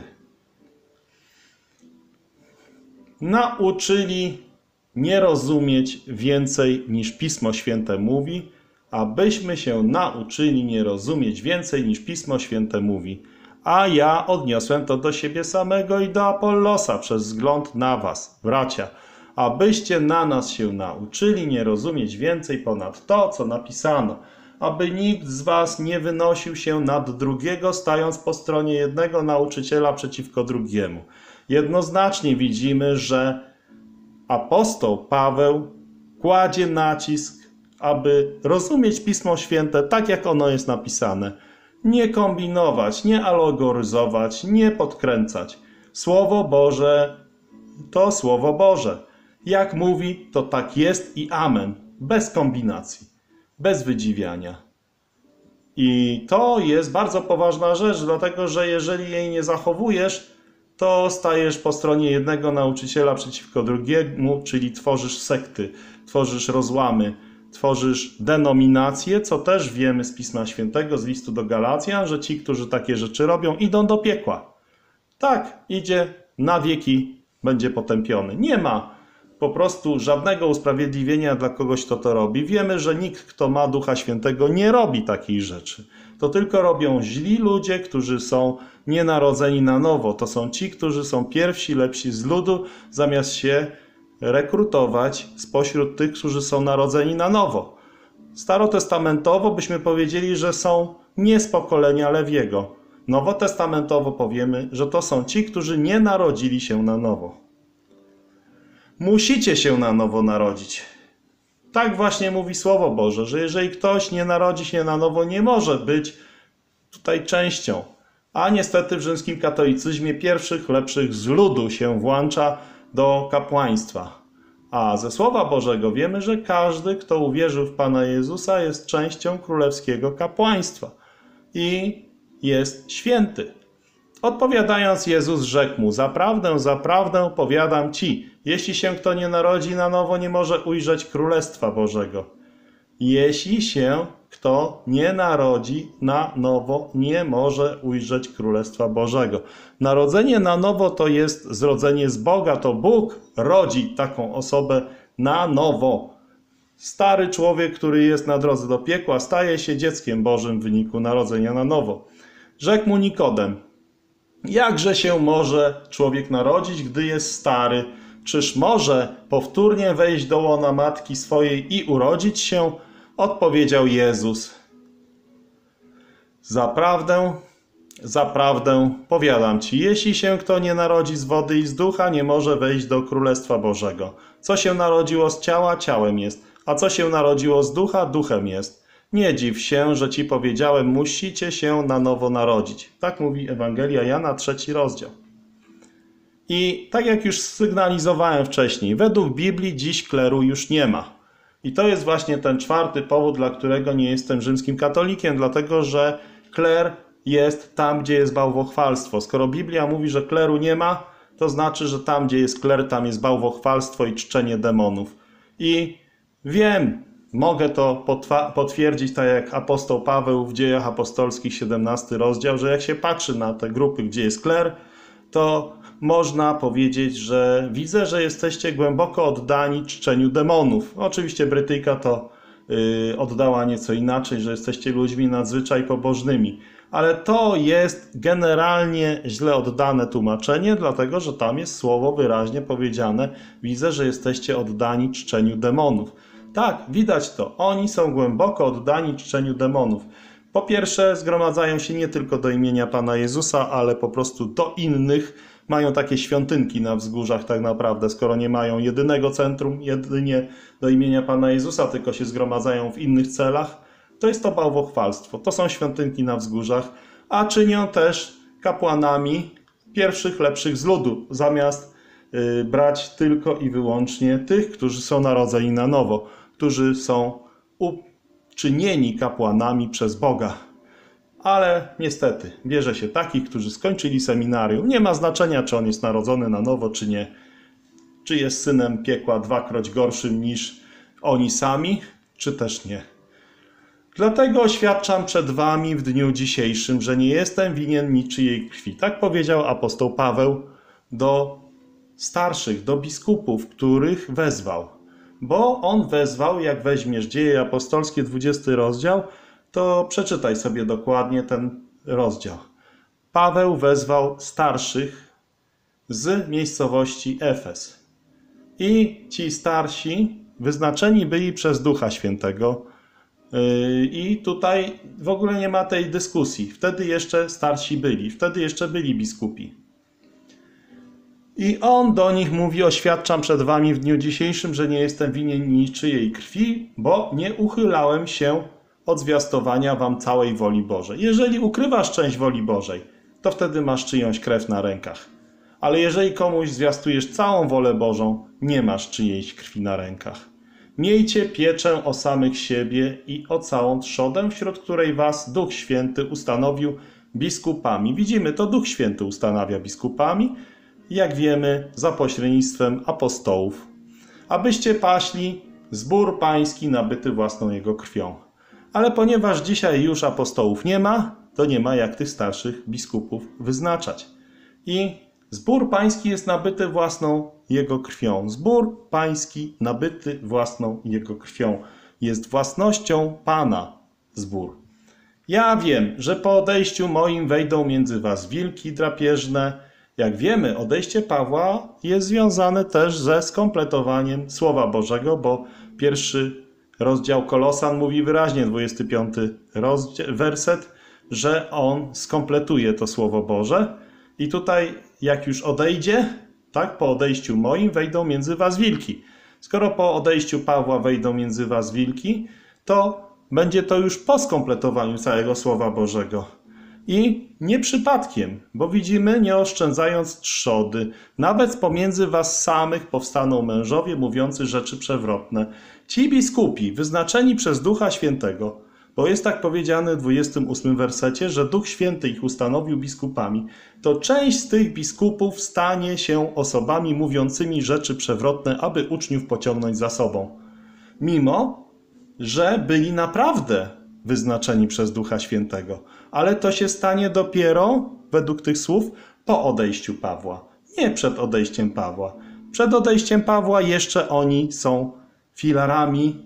Nauczyli nie rozumieć więcej niż Pismo Święte mówi, abyśmy się nauczyli nie rozumieć więcej niż Pismo Święte mówi. A ja odniosłem to do siebie samego i do Apollosa przez wzgląd na was, bracia, abyście na nas się nauczyli nie rozumieć więcej ponad to, co napisano, aby nikt z was nie wynosił się nad drugiego, stając po stronie jednego nauczyciela przeciwko drugiemu. Jednoznacznie widzimy, że apostoł Paweł kładzie nacisk, aby rozumieć Pismo Święte tak, jak ono jest napisane. Nie kombinować, nie alegoryzować, nie podkręcać. Słowo Boże to Słowo Boże. Jak mówi, to tak jest i amen. Bez kombinacji, bez wydziwiania. I to jest bardzo poważna rzecz, dlatego że jeżeli jej nie zachowujesz, to stajesz po stronie jednego nauczyciela przeciwko drugiemu, czyli tworzysz sekty, tworzysz rozłamy, tworzysz denominacje, co też wiemy z Pisma Świętego, z listu do Galacjan, że ci, którzy takie rzeczy robią, idą do piekła. Tak, idzie na wieki, będzie potępiony. Nie ma po prostu żadnego usprawiedliwienia dla kogoś, kto to robi. Wiemy, że nikt, kto ma Ducha Świętego, nie robi takich rzeczy. To tylko robią źli ludzie, którzy są nienarodzeni na nowo. To są ci, którzy są pierwsi, lepsi z ludu, zamiast się rekrutować spośród tych, którzy są narodzeni na nowo. Starotestamentowo byśmy powiedzieli, że są nie z pokolenia Lewiego. Nowotestamentowo powiemy, że to są ci, którzy nie narodzili się na nowo. Musicie się na nowo narodzić. Tak właśnie mówi Słowo Boże, że jeżeli ktoś nie narodzi się na nowo, nie może być tutaj częścią. A niestety w rzymskim katolicyzmie pierwszych lepszych z ludu się włącza do kapłaństwa. A ze Słowa Bożego wiemy, że każdy, kto uwierzył w Pana Jezusa, jest częścią królewskiego kapłaństwa i jest święty. Odpowiadając, Jezus rzekł mu: zaprawdę, zaprawdę powiadam ci, jeśli się kto nie narodzi na nowo, nie może ujrzeć Królestwa Bożego. Jeśli się kto nie narodzi na nowo, nie może ujrzeć Królestwa Bożego. Narodzenie na nowo to jest zrodzenie z Boga, to Bóg rodzi taką osobę na nowo. Stary człowiek, który jest na drodze do piekła, staje się dzieckiem Bożym w wyniku narodzenia na nowo. Rzekł mu Nikodem: jakże się może człowiek narodzić, gdy jest stary? Czyż może powtórnie wejść do łona matki swojej i urodzić się? Odpowiedział Jezus: zaprawdę, zaprawdę powiadam ci, jeśli się kto nie narodzi z wody i z ducha, nie może wejść do Królestwa Bożego. Co się narodziło z ciała, ciałem jest, a co się narodziło z ducha, duchem jest. Nie dziw się, że ci powiedziałem, musicie się na nowo narodzić. Tak mówi Ewangelia Jana, trzeci rozdział. I tak jak już sygnalizowałem wcześniej, według Biblii dziś kleru już nie ma. I to jest właśnie ten czwarty powód, dla którego nie jestem rzymskim katolikiem, dlatego że kler jest tam, gdzie jest bałwochwalstwo. Skoro Biblia mówi, że kleru nie ma, to znaczy, że tam, gdzie jest kler, tam jest bałwochwalstwo i czczenie demonów. I wiem, mogę to potwierdzić, tak jak apostoł Paweł w Dziejach Apostolskich, siedemnasty rozdział, że jak się patrzy na te grupy, gdzie jest kler, to można powiedzieć, że widzę, że jesteście głęboko oddani czczeniu demonów. Oczywiście Brytyjka to yy, oddała nieco inaczej, że jesteście ludźmi nadzwyczaj pobożnymi. Ale to jest generalnie źle oddane tłumaczenie, dlatego że tam jest słowo wyraźnie powiedziane: widzę, że jesteście oddani czczeniu demonów. Tak, widać to. Oni są głęboko oddani czczeniu demonów. Po pierwsze, zgromadzają się nie tylko do imienia Pana Jezusa, ale po prostu do innych. Mają takie świątynki na wzgórzach tak naprawdę, skoro nie mają jedynego centrum, jedynie do imienia Pana Jezusa, tylko się zgromadzają w innych celach, to jest to bałwochwalstwo. To są świątynki na wzgórzach, a czynią też kapłanami pierwszych lepszych z ludu, zamiast yy, brać tylko i wyłącznie tych, którzy są narodzeni na nowo, którzy są uczynieni kapłanami przez Boga. Ale niestety bierze się takich, którzy skończyli seminarium. Nie ma znaczenia, czy on jest narodzony na nowo, czy nie. Czy jest synem piekła dwakroć gorszym niż oni sami, czy też nie. Dlatego oświadczam przed wami w dniu dzisiejszym, że nie jestem winien niczyjej krwi. Tak powiedział apostoł Paweł do starszych, do biskupów, których wezwał. Bo on wezwał, jak weźmiesz Dzieje Apostolskie, dwudziesty rozdział, to przeczytaj sobie dokładnie ten rozdział. Paweł wezwał starszych z miejscowości Efes. I ci starsi wyznaczeni byli przez Ducha Świętego. I tutaj w ogóle nie ma tej dyskusji. Wtedy jeszcze starsi byli, wtedy jeszcze byli biskupi. I on do nich mówi: oświadczam przed wami w dniu dzisiejszym, że nie jestem winien niczyjej krwi, bo nie uchylałem się od zwiastowania wam całej woli Bożej. Jeżeli ukrywasz część woli Bożej, to wtedy masz czyjąś krew na rękach. Ale jeżeli komuś zwiastujesz całą wolę Bożą, nie masz czyjejś krwi na rękach. Miejcie pieczę o samych siebie i o całą trzodę, wśród której was Duch Święty ustanowił biskupami. Widzimy, to Duch Święty ustanawia biskupami, jak wiemy, za pośrednictwem apostołów, abyście paśli zbór pański nabyty własną jego krwią. Ale ponieważ dzisiaj już apostołów nie ma, to nie ma jak tych starszych biskupów wyznaczać. I zbór pański jest nabyty własną jego krwią. Zbór pański nabyty własną jego krwią. Jest własnością Pana zbór. Ja wiem, że po odejściu moim wejdą między was wilki drapieżne. Jak wiemy, odejście Pawła jest związane też ze skompletowaniem Słowa Bożego, bo pierwszy rozdział Kolosan mówi wyraźnie, dwudziesty piąty werset, że on skompletuje to Słowo Boże. I tutaj, jak już odejdzie, tak, po odejściu moim wejdą między was wilki. Skoro po odejściu Pawła wejdą między was wilki, to będzie to już po skompletowaniu całego Słowa Bożego. I nie przypadkiem, bo widzimy, nie oszczędzając trzody, nawet pomiędzy was samych powstaną mężowie mówiący rzeczy przewrotne. Ci biskupi, wyznaczeni przez Ducha Świętego, bo jest tak powiedziane w dwudziestym ósmym wersecie, że Duch Święty ich ustanowił biskupami, to część z tych biskupów stanie się osobami mówiącymi rzeczy przewrotne, aby uczniów pociągnąć za sobą. Mimo, że byli naprawdę wyznaczeni przez Ducha Świętego. Ale to się stanie dopiero, według tych słów, po odejściu Pawła. Nie przed odejściem Pawła. Przed odejściem Pawła jeszcze oni są filarami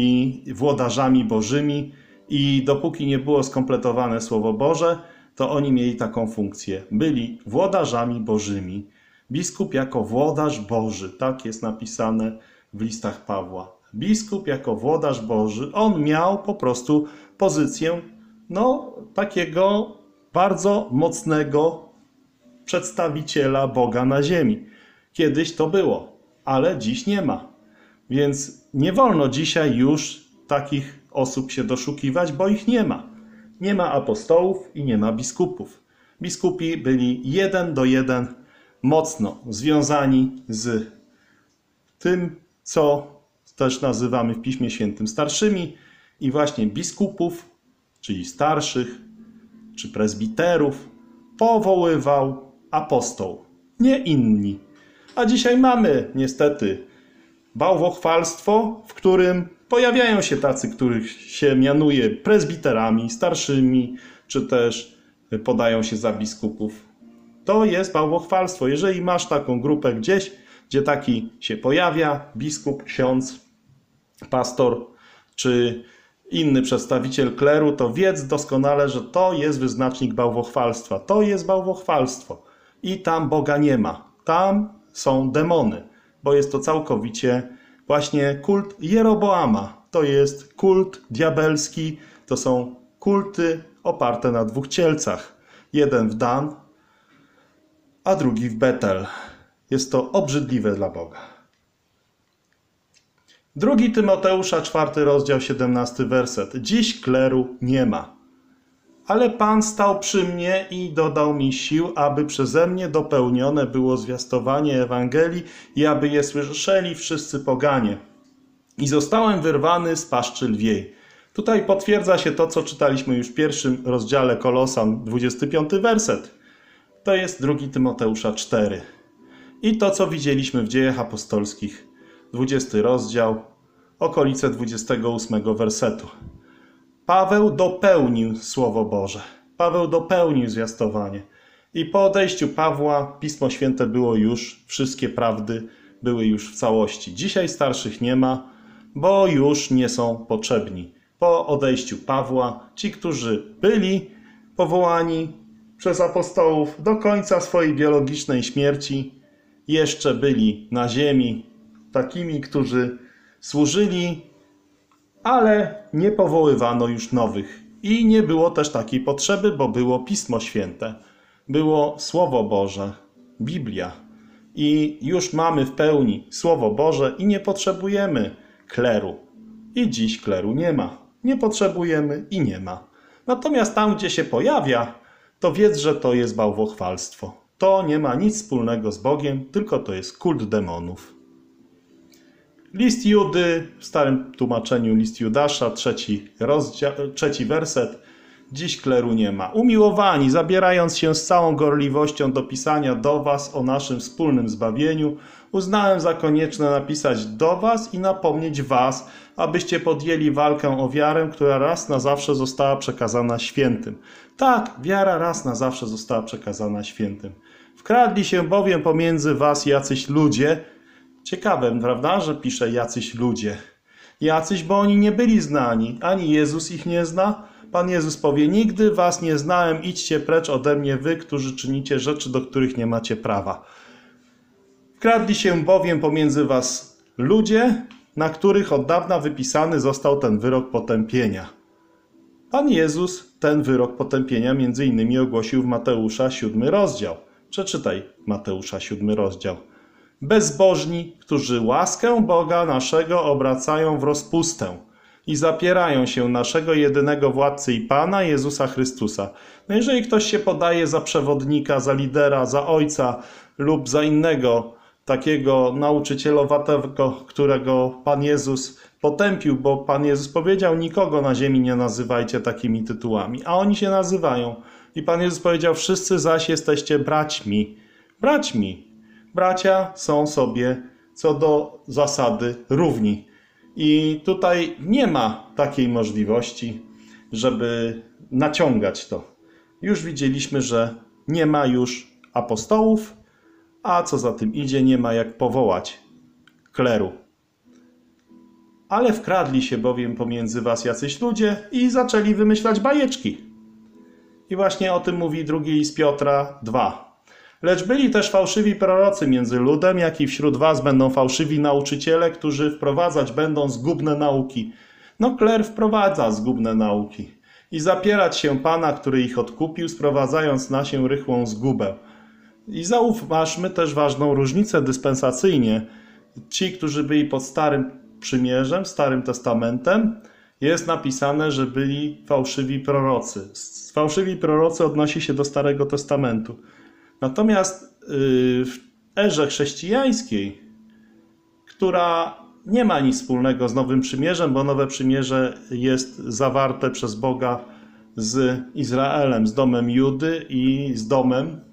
i włodarzami bożymi i dopóki nie było skompletowane Słowo Boże, to oni mieli taką funkcję. Byli włodarzami bożymi. Biskup jako włodarz Boży. Tak jest napisane w listach Pawła. Biskup jako włodarz Boży, on miał po prostu pozycję no, takiego bardzo mocnego przedstawiciela Boga na ziemi. Kiedyś to było, ale dziś nie ma. Więc nie wolno dzisiaj już takich osób się doszukiwać, bo ich nie ma. Nie ma apostołów i nie ma biskupów. Biskupi byli jeden do jeden mocno związani z tym, co też nazywamy w Piśmie Świętym starszymi i właśnie biskupów, czyli starszych, czy prezbiterów, powoływał apostoł, nie inni. A dzisiaj mamy niestety bałwochwalstwo, w którym pojawiają się tacy, których się mianuje prezbiterami, starszymi, czy też podają się za biskupów. To jest bałwochwalstwo. Jeżeli masz taką grupę gdzieś, gdzie taki się pojawia, biskup, ksiądz, pastor, czy inny przedstawiciel kleru, to wiedz doskonale, że to jest wyznacznik bałwochwalstwa. To jest bałwochwalstwo. I tam Boga nie ma. Tam są demony, bo jest to całkowicie właśnie kult Jeroboama. To jest kult diabelski, to są kulty oparte na dwóch cielcach. Jeden w Dan, a drugi w Betel. Jest to obrzydliwe dla Boga. Drugi Tymoteusza, czwarty rozdział, siedemnasty werset. Dziś kleru nie ma. Ale Pan stał przy mnie i dodał mi sił, aby przeze mnie dopełnione było zwiastowanie Ewangelii i aby je słyszeli wszyscy poganie. I zostałem wyrwany z paszczy lwiej. Tutaj potwierdza się to, co czytaliśmy już w pierwszym rozdziale Kolosan, dwudziesty piąty werset. To jest drugi Tymoteusza cztery. I to, co widzieliśmy w Dziejach Apostolskich, dwudziesty rozdział, okolice dwudziestego ósmego wersetu. Paweł dopełnił Słowo Boże. Paweł dopełnił zwiastowanie. I po odejściu Pawła Pismo Święte było już, wszystkie prawdy były już w całości. Dzisiaj starszych nie ma, bo już nie są potrzebni. Po odejściu Pawła ci, którzy byli powołani przez apostołów do końca swojej biologicznej śmierci, jeszcze byli na ziemi takimi, którzy służyli, ale nie powoływano już nowych. I nie było też takiej potrzeby, bo było Pismo Święte, było Słowo Boże, Biblia. I już mamy w pełni Słowo Boże i nie potrzebujemy kleru. I dziś kleru nie ma. Nie potrzebujemy i nie ma. Natomiast tam, gdzie się pojawia, to wiedz, że to jest bałwochwalstwo. To nie ma nic wspólnego z Bogiem, tylko to jest kult demonów. List Judy, w starym tłumaczeniu list Judasza, trzeci, rozdział, trzeci werset. Dziś kleru nie ma. Umiłowani, zabierając się z całą gorliwością do pisania do was o naszym wspólnym zbawieniu, uznałem za konieczne napisać do was i napomnieć was, abyście podjęli walkę o wiarę, która raz na zawsze została przekazana świętym. Tak, wiara raz na zawsze została przekazana świętym. Wkradli się bowiem pomiędzy was jacyś ludzie. Ciekawe, prawda, że pisze jacyś ludzie. Jacyś, bo oni nie byli znani, ani Jezus ich nie zna. Pan Jezus powie, nigdy was nie znałem, idźcie precz ode mnie wy, którzy czynicie rzeczy, do których nie macie prawa. Wkradli się bowiem pomiędzy was ludzie, na których od dawna wypisany został ten wyrok potępienia. Pan Jezus ten wyrok potępienia między innymi ogłosił w Mateusza siódmy rozdział. Przeczytaj Mateusza siódmy rozdział. Bezbożni, którzy łaskę Boga naszego obracają w rozpustę i zapierają się naszego jedynego władcy i Pana Jezusa Chrystusa. No jeżeli ktoś się podaje za przewodnika, za lidera, za ojca lub za innego takiego nauczycielowatego, którego Pan Jezus potępił, bo Pan Jezus powiedział, nikogo na ziemi nie nazywajcie takimi tytułami, a oni się nazywają. I Pan Jezus powiedział, wszyscy zaś jesteście braćmi. Braćmi. Bracia są sobie co do zasady równi. I tutaj nie ma takiej możliwości, żeby naciągać to. Już widzieliśmy, że nie ma już apostołów, a co za tym idzie, nie ma jak powołać kleru. Ale wkradli się bowiem pomiędzy was jacyś ludzie i zaczęli wymyślać bajeczki. I właśnie o tym mówi drugi list Piotra dwa. Lecz byli też fałszywi prorocy między ludem, jak i wśród was będą fałszywi nauczyciele, którzy wprowadzać będą zgubne nauki. No kler wprowadza zgubne nauki. I zapierać się Pana, który ich odkupił, sprowadzając na się rychłą zgubę. I zauważmy też ważną różnicę dyspensacyjnie. Ci, którzy byli pod Starym Przymierzem, Starym Testamentem, jest napisane, że byli fałszywi prorocy. Fałszywi prorocy odnosi się do Starego Testamentu. Natomiast w erze chrześcijańskiej, która nie ma nic wspólnego z Nowym Przymierzem, bo Nowe Przymierze jest zawarte przez Boga z Izraelem, z domem Judy i z domem,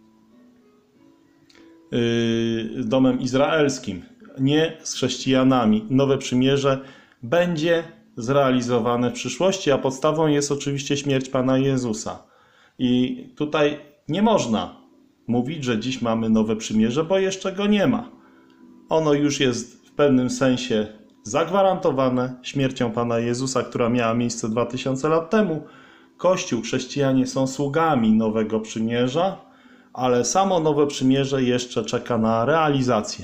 z domem izraelskim, nie z chrześcijanami. Nowe Przymierze będzie zrealizowane w przyszłości, a podstawą jest oczywiście śmierć Pana Jezusa. I tutaj nie można mówić, że dziś mamy Nowe Przymierze, bo jeszcze go nie ma. Ono już jest w pewnym sensie zagwarantowane śmiercią Pana Jezusa, która miała miejsce dwa tysiące lat temu. Kościół, chrześcijanie są sługami Nowego Przymierza, ale samo Nowe Przymierze jeszcze czeka na realizację.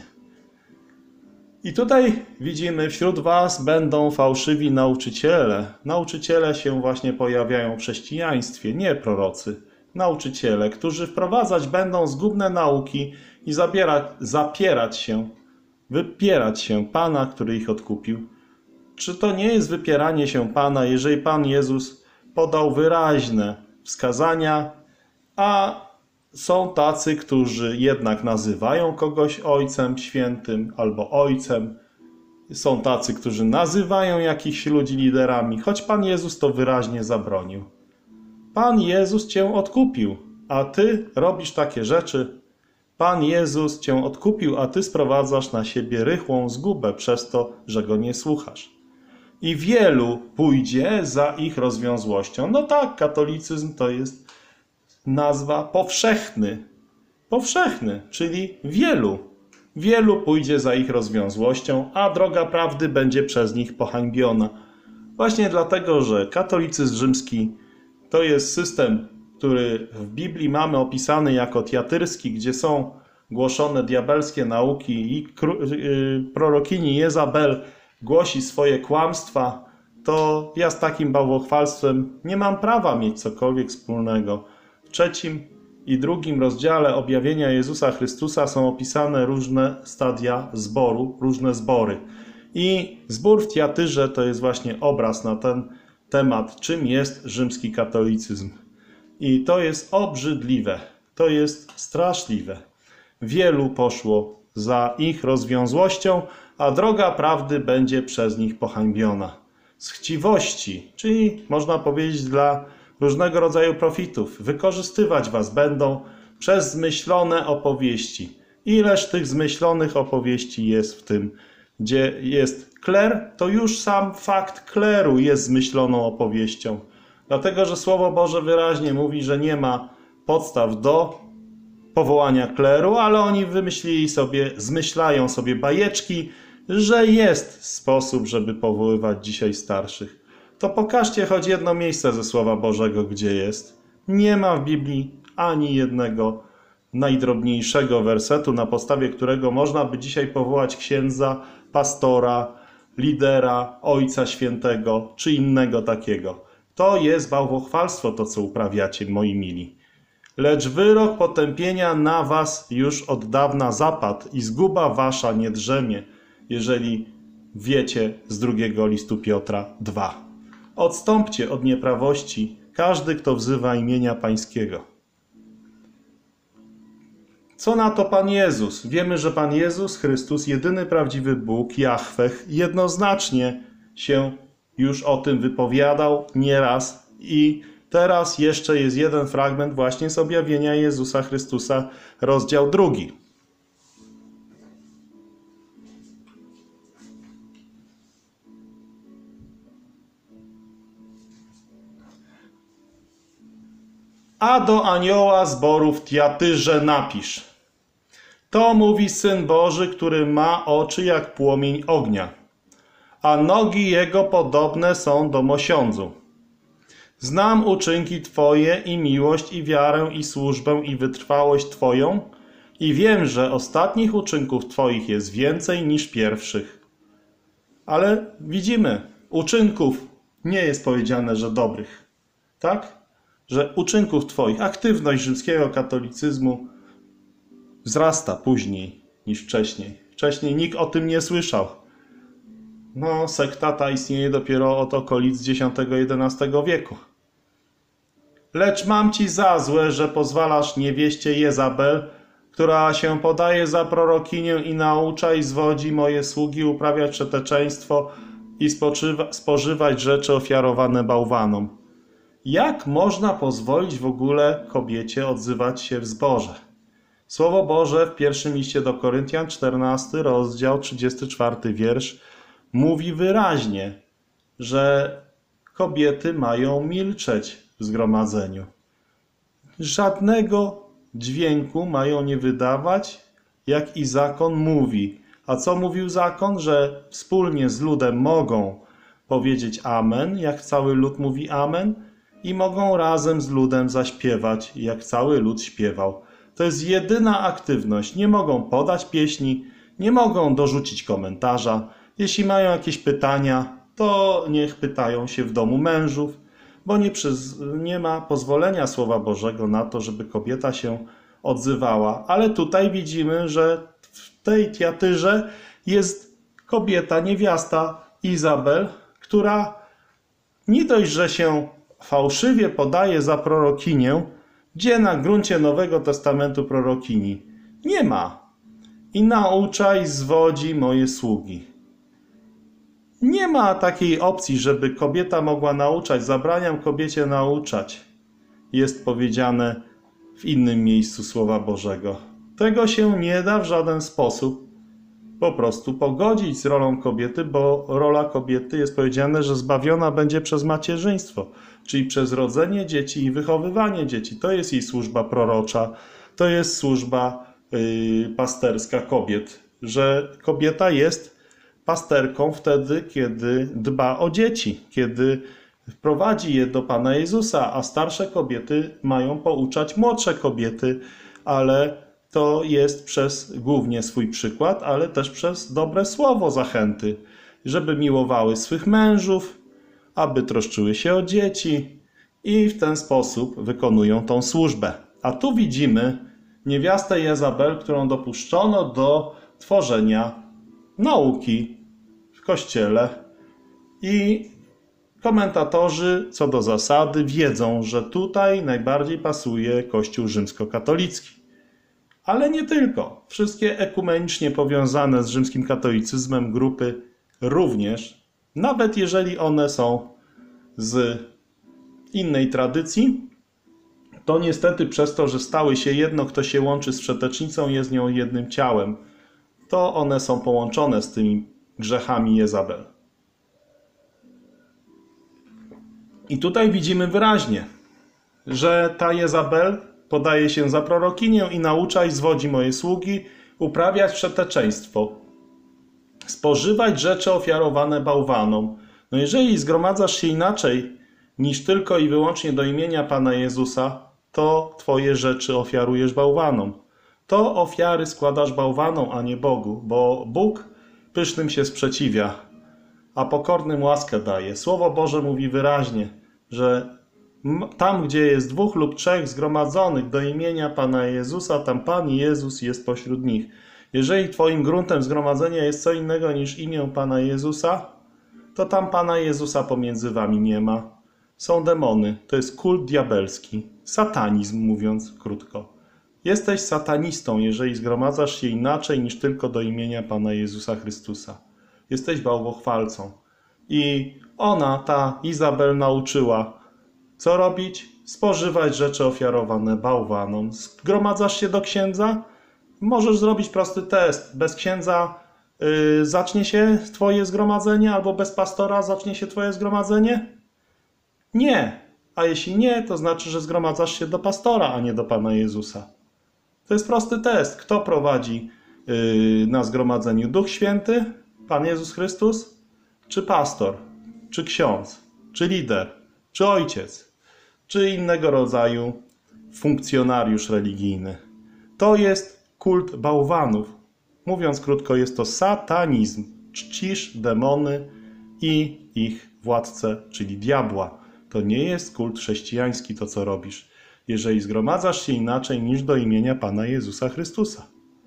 I tutaj widzimy, wśród was będą fałszywi nauczyciele. Nauczyciele się właśnie pojawiają w chrześcijaństwie, nie prorocy. Nauczyciele, którzy wprowadzać będą zgubne nauki i zabierać, zapierać się, wypierać się Pana, który ich odkupił. Czy to nie jest wypieranie się Pana, jeżeli Pan Jezus podał wyraźne wskazania, a są tacy, którzy jednak nazywają kogoś Ojcem Świętym albo Ojcem. Są tacy, którzy nazywają jakichś ludzi liderami, choć Pan Jezus to wyraźnie zabronił. Pan Jezus cię odkupił, a ty robisz takie rzeczy. Pan Jezus cię odkupił, a ty sprowadzasz na siebie rychłą zgubę przez to, że go nie słuchasz. I wielu pójdzie za ich rozwiązłością. No tak, katolicyzm to jest nazwa powszechny. Powszechny, czyli wielu. Wielu pójdzie za ich rozwiązłością, a droga prawdy będzie przez nich pohańbiona. Właśnie dlatego, że katolicyzm rzymski to jest system, który w Biblii mamy opisany jako tiatyrski, gdzie są głoszone diabelskie nauki i prorokini Jezabel głosi swoje kłamstwa, to ja z takim bałwochwalstwem nie mam prawa mieć cokolwiek wspólnego. W trzecim i drugim rozdziale objawienia Jezusa Chrystusa są opisane różne stadia zboru, różne zbory. I zbór w Tiatyrze to jest właśnie obraz na ten temat, czym jest rzymski katolicyzm. I to jest obrzydliwe. To jest straszliwe. Wielu poszło za ich rozwiązłością, a droga prawdy będzie przez nich pohańbiona. Z chciwości, czyli można powiedzieć dla różnego rodzaju profitów, wykorzystywać was będą przez zmyślone opowieści. Ileż tych zmyślonych opowieści jest w tym, gdzie jest kler, to już sam fakt kleru jest zmyśloną opowieścią. Dlatego, że Słowo Boże wyraźnie mówi, że nie ma podstaw do powołania kleru, ale oni wymyślili sobie, zmyślają sobie bajeczki, że jest sposób, żeby powoływać dzisiaj starszych. To pokażcie choć jedno miejsce ze Słowa Bożego, gdzie jest. Nie ma w Biblii ani jednego najdrobniejszego wersetu, na podstawie którego można by dzisiaj powołać księdza, pastora, lidera, ojca świętego czy innego takiego. To jest bałwochwalstwo, to co uprawiacie, moi mili. Lecz wyrok potępienia na was już od dawna zapadł i zguba wasza nie drzemie, jeżeli wiecie z drugiego listu Piotra dwa. Odstąpcie od nieprawości, każdy, kto wzywa imienia Pańskiego. Co na to Pan Jezus? Wiemy, że Pan Jezus Chrystus, jedyny prawdziwy Bóg, Jahweh, jednoznacznie się już o tym wypowiadał nieraz i teraz jeszcze jest jeden fragment właśnie z objawienia Jezusa Chrystusa, rozdział drugi. A do anioła zboru w Tiatyrze napisz. To mówi Syn Boży, który ma oczy jak płomień ognia, a nogi Jego podobne są do mosiądzu. Znam uczynki Twoje i miłość, i wiarę, i służbę, i wytrwałość Twoją i wiem, że ostatnich uczynków Twoich jest więcej niż pierwszych. Ale widzimy, uczynków nie jest powiedziane, że dobrych. Tak? Że uczynków Twoich, aktywność rzymskiego katolicyzmu wzrasta później niż wcześniej. Wcześniej nikt o tym nie słyszał. No, sekta ta istnieje dopiero od okolic dziesiątego-jedenastego wieku. Lecz mam ci za złe, że pozwalasz niewieście Jezabel, która się podaje za prorokinię i naucza i zwodzi moje sługi uprawiać przeteczeństwo i spoczywa, spożywać rzeczy ofiarowane bałwanom. Jak można pozwolić w ogóle kobiecie odzywać się w zborze? Słowo Boże w pierwszym liście do Koryntian, czternasty rozdział, trzydziesty czwarty wiersz, mówi wyraźnie, że kobiety mają milczeć w zgromadzeniu. Żadnego dźwięku mają nie wydawać, jak i zakon mówi. A co mówił zakon? Że wspólnie z ludem mogą powiedzieć amen, jak cały lud mówi amen, i mogą razem z ludem zaśpiewać, jak cały lud śpiewał. To jest jedyna aktywność. Nie mogą podać pieśni, nie mogą dorzucić komentarza. Jeśli mają jakieś pytania, to niech pytają się w domu mężów, bo nie, przyz... nie ma pozwolenia Słowa Bożego na to, żeby kobieta się odzywała. Ale tutaj widzimy, że w tej Tiatyrze jest kobieta, niewiasta Izabel, która nie dość, że się fałszywie podaje za prorokinię, gdzie na gruncie Nowego Testamentu prorokini nie ma. I naucza i zwodzi moje sługi. Nie ma takiej opcji, żeby kobieta mogła nauczać. Zabraniam kobiecie nauczać. Jest powiedziane w innym miejscu Słowa Bożego. Tego się nie da w żaden sposób po prostu pogodzić z rolą kobiety, bo rola kobiety jest powiedziane, że zbawiona będzie przez macierzyństwo, czyli przez rodzenie dzieci i wychowywanie dzieci. To jest jej służba prorocza, to jest służba yy, pasterska kobiet, że kobieta jest pasterką wtedy, kiedy dba o dzieci, kiedy prowadzi je do Pana Jezusa, a starsze kobiety mają pouczać młodsze kobiety, ale to jest przez głównie swój przykład, ale też przez dobre słowo zachęty, żeby miłowały swych mężów, aby troszczyły się o dzieci i w ten sposób wykonują tą służbę. A tu widzimy niewiastę Jezabel, którą dopuszczono do tworzenia nauki w kościele i Komentatorzy co do zasady wiedzą, że tutaj najbardziej pasuje Kościół rzymskokatolicki. Ale nie tylko. Wszystkie ekumenicznie powiązane z rzymskim katolicyzmem grupy również, nawet jeżeli one są z innej tradycji, to niestety przez to, że stały się jedno, kto się łączy z wszetecznicą, jest nią jednym ciałem, to one są połączone z tymi grzechami Jezabel. I tutaj widzimy wyraźnie, że ta Jezabel podaje się za prorokinię i naucza i zwodzi moje sługi uprawiać wszeteczeństwo, spożywać rzeczy ofiarowane bałwanom. No jeżeli zgromadzasz się inaczej niż tylko i wyłącznie do imienia Pana Jezusa, to twoje rzeczy ofiarujesz bałwanom. To ofiary składasz bałwanom, a nie Bogu, bo Bóg pysznym się sprzeciwia, a pokornym łaskę daje. Słowo Boże mówi wyraźnie, że tam, gdzie jest dwóch lub trzech zgromadzonych do imienia Pana Jezusa, tam Pan Jezus jest pośród nich. Jeżeli twoim gruntem zgromadzenia jest co innego niż imię Pana Jezusa, to tam Pana Jezusa pomiędzy wami nie ma. Są demony, to jest kult diabelski, satanizm mówiąc krótko. Jesteś satanistą, jeżeli zgromadzasz się inaczej niż tylko do imienia Pana Jezusa Chrystusa. Jesteś bałwochwalcą. I ona, ta Izabel, nauczyła, co robić? Spożywać rzeczy ofiarowane bałwanom. Zgromadzasz się do księdza? Możesz zrobić prosty test. Bez księdza yy, zacznie się twoje zgromadzenie, albo bez pastora zacznie się twoje zgromadzenie? Nie. A jeśli nie, to znaczy, że zgromadzasz się do pastora, a nie do Pana Jezusa. To jest prosty test. Kto prowadzi yy, na zgromadzeniu? Duch Święty? Pan Jezus Chrystus? Czy pastor? Czy ksiądz? Czy lider? Czy ojciec? Czy innego rodzaju funkcjonariusz religijny? To jest kult bałwanów. Mówiąc krótko, jest to satanizm. Czcisz demony i ich władcę, czyli diabła. To nie jest kult chrześcijański, to co robisz, jeżeli zgromadzasz się inaczej niż do imienia Pana Jezusa Chrystusa.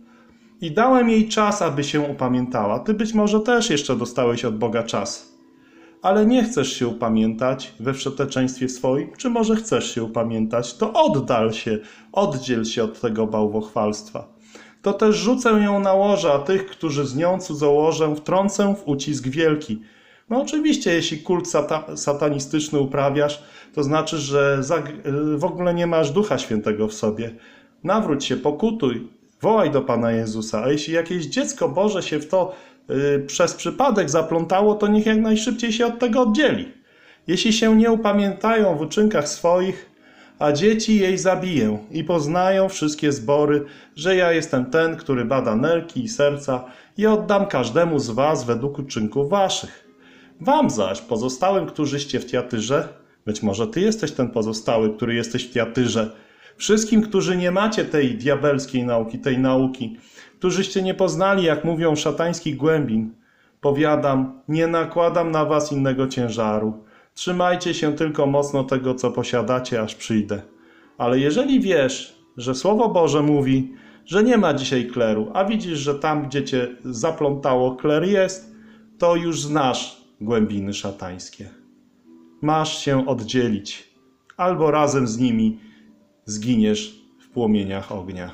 I dałem jej czas, aby się upamiętała. Ty być może też jeszcze dostałeś od Boga czas. Ale nie chcesz się upamiętać we wszeteczeństwie swoim, czy może chcesz się upamiętać, to oddal się, oddziel się od tego bałwochwalstwa. To też rzucę ją na łoże, a tych, którzy z nią cudzołożę, wtrącę w ucisk wielki. No oczywiście, jeśli kult sata satanistyczny uprawiasz, to znaczy, że w ogóle nie masz Ducha Świętego w sobie. Nawróć się, pokutuj, wołaj do Pana Jezusa. A jeśli jakieś dziecko Boże się w to yy, przez przypadek zaplątało, to niech jak najszybciej się od tego oddzieli. Jeśli się nie upamiętają w uczynkach swoich, a dzieci jej zabiję i poznają wszystkie zbory, że ja jestem ten, który bada nerki i serca i oddam każdemu z was według uczynków waszych. Wam zaś, pozostałym, którzyście w Tiatyrze, być może ty jesteś ten pozostały, który jesteś w Tiatyrze, wszystkim, którzy nie macie tej diabelskiej nauki, tej nauki, którzyście nie poznali, jak mówią, szatańskich głębin, powiadam, nie nakładam na was innego ciężaru. Trzymajcie się tylko mocno tego, co posiadacie, aż przyjdę. Ale jeżeli wiesz, że Słowo Boże mówi, że nie ma dzisiaj kleru, a widzisz, że tam, gdzie cię zaplątało, kler jest, to już znasz głębiny szatańskie. Masz się oddzielić, albo razem z nimi zginiesz w płomieniach ognia.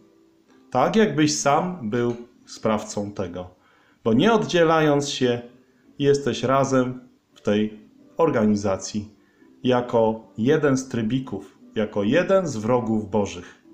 Tak jakbyś sam był sprawcą tego. Bo nie oddzielając się, jesteś razem w tej organizacji jako jeden z trybików, jako jeden z wrogów bożych.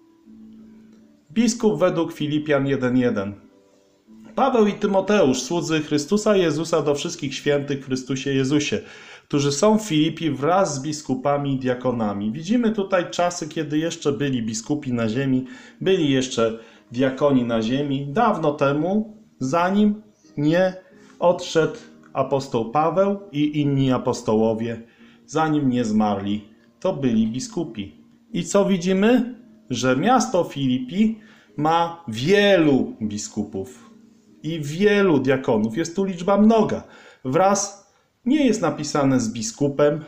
Biskup według Filipian jeden jeden. Paweł i Tymoteusz, słudzy Chrystusa Jezusa do wszystkich świętych w Chrystusie Jezusie, którzy są w Filipi wraz z biskupami i diakonami. Widzimy tutaj czasy, kiedy jeszcze byli biskupi na ziemi, byli jeszcze diakoni na ziemi. Dawno temu, zanim nie odszedł apostoł Paweł i inni apostołowie, zanim nie zmarli, to byli biskupi. I co widzimy? Że miasto Filipi ma wielu biskupów i wielu diakonów. Jest tu liczba mnoga. Wraz nie jest napisane z biskupem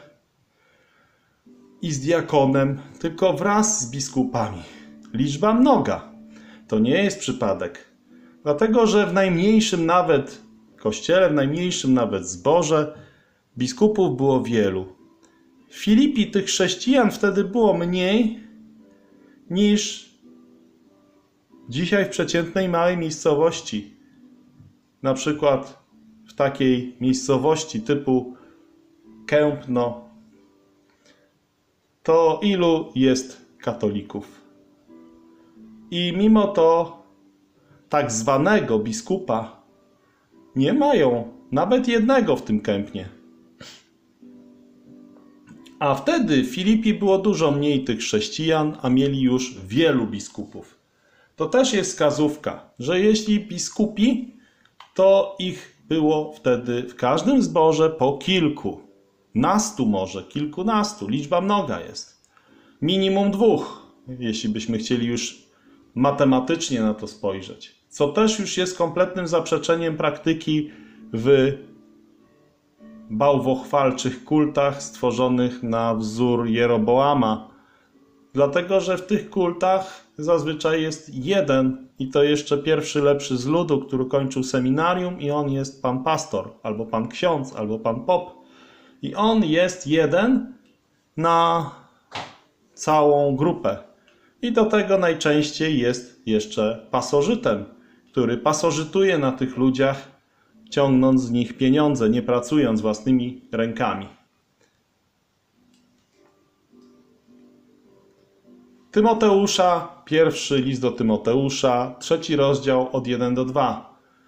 i z diakonem, tylko wraz z biskupami. Liczba mnoga. To nie jest przypadek. Dlatego, że w najmniejszym nawet kościele, w najmniejszym nawet zborze Biskupów było wielu. W Filipii tych chrześcijan wtedy było mniej niż dzisiaj w przeciętnej małej miejscowości. Na przykład w takiej miejscowości typu Kępno. To ilu jest katolików? I mimo to tak zwanego biskupa nie mają nawet jednego w tym Kępnie. A wtedy w Filipii było dużo mniej tych chrześcijan, a mieli już wielu biskupów. To też jest wskazówka, że jeśli biskupi, to ich było wtedy w każdym zborze po kilku. Nastu może, kilkunastu. Liczba mnoga jest. Minimum dwóch, jeśli byśmy chcieli już matematycznie na to spojrzeć. Co też już jest kompletnym zaprzeczeniem praktyki w bałwochwalczych kultach stworzonych na wzór Jeroboama. Dlatego, że w tych kultach zazwyczaj jest jeden i to jeszcze pierwszy lepszy z ludu, który kończył seminarium i on jest pan pastor, albo pan ksiądz, albo pan pop. I on jest jeden na całą grupę. I do tego najczęściej jest jeszcze pasożytem, który pasożytuje na tych ludziach, ciągnąc z nich pieniądze, nie pracując własnymi rękami. Tymoteusza, pierwszy list do Tymoteusza, trzeci rozdział od pierwszego do drugiego.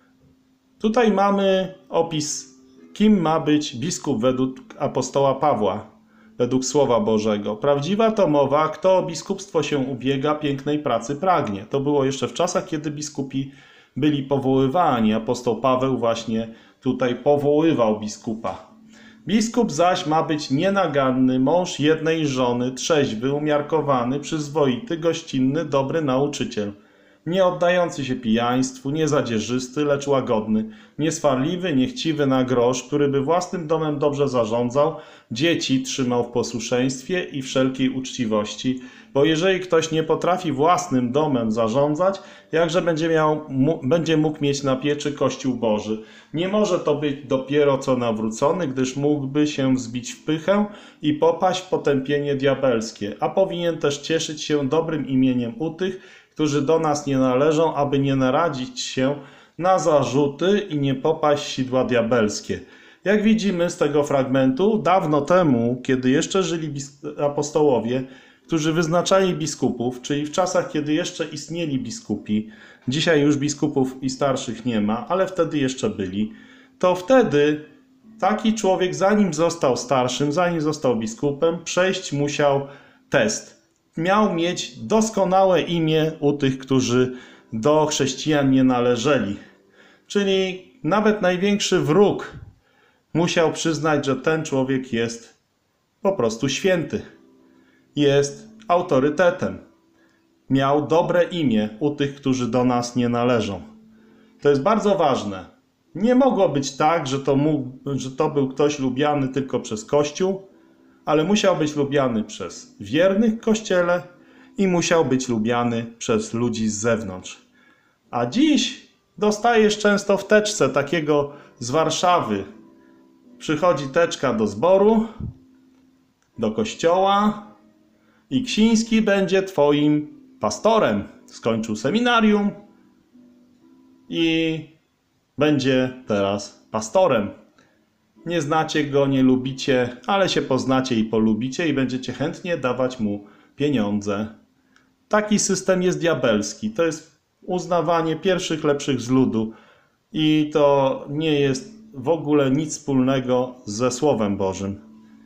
Tutaj mamy opis, kim ma być biskup według apostoła Pawła, według Słowa Bożego. Prawdziwa to mowa, kto o biskupstwo się ubiega, pięknej pracy pragnie. To było jeszcze w czasach, kiedy biskupi byli powoływani. Apostoł Paweł właśnie tutaj powoływał biskupa. Biskup zaś ma być nienaganny, mąż jednej żony, trzeźwy, umiarkowany, przyzwoity, gościnny, dobry nauczyciel. Nie oddający się pijaństwu, nie zadzierzysty, lecz łagodny, nieswarliwy, niechciwy na grosz, który by własnym domem dobrze zarządzał, dzieci trzymał w posłuszeństwie i wszelkiej uczciwości. Bo jeżeli ktoś nie potrafi własnym domem zarządzać, jakże będzie, miał, będzie mógł mieć na pieczy Kościół Boży. Nie może to być dopiero co nawrócony, gdyż mógłby się wzbić w pychę i popaść w potępienie diabelskie, a powinien też cieszyć się dobrym imieniem u tych, którzy do nas nie należą, aby nie naradzić się na zarzuty i nie popaść w sidła diabelskie. Jak widzimy z tego fragmentu, dawno temu, kiedy jeszcze żyli apostołowie, którzy wyznaczali biskupów, czyli w czasach, kiedy jeszcze istnieli biskupi, dzisiaj już biskupów i starszych nie ma, ale wtedy jeszcze byli, to wtedy taki człowiek, zanim został starszym, zanim został biskupem, przejść musiał test. Miał mieć doskonałe imię u tych, którzy do chrześcijan nie należeli. Czyli nawet największy wróg musiał przyznać, że ten człowiek jest po prostu święty. Jest autorytetem. Miał dobre imię u tych, którzy do nas nie należą. To jest bardzo ważne. Nie mogło być tak, że to, mógł, że to był ktoś lubiany tylko przez Kościół, ale musiał być lubiany przez wiernych Kościele i musiał być lubiany przez ludzi z zewnątrz. A dziś dostajesz często w teczce takiego z Warszawy. Przychodzi teczka do zboru, do kościoła i Ksiński będzie twoim pastorem. Skończył seminarium i będzie teraz pastorem. Nie znacie go, nie lubicie, ale się poznacie i polubicie i będziecie chętnie dawać mu pieniądze. Taki system jest diabelski. To jest uznawanie pierwszych lepszych z ludu i to nie jest w ogóle nic wspólnego ze Słowem Bożym.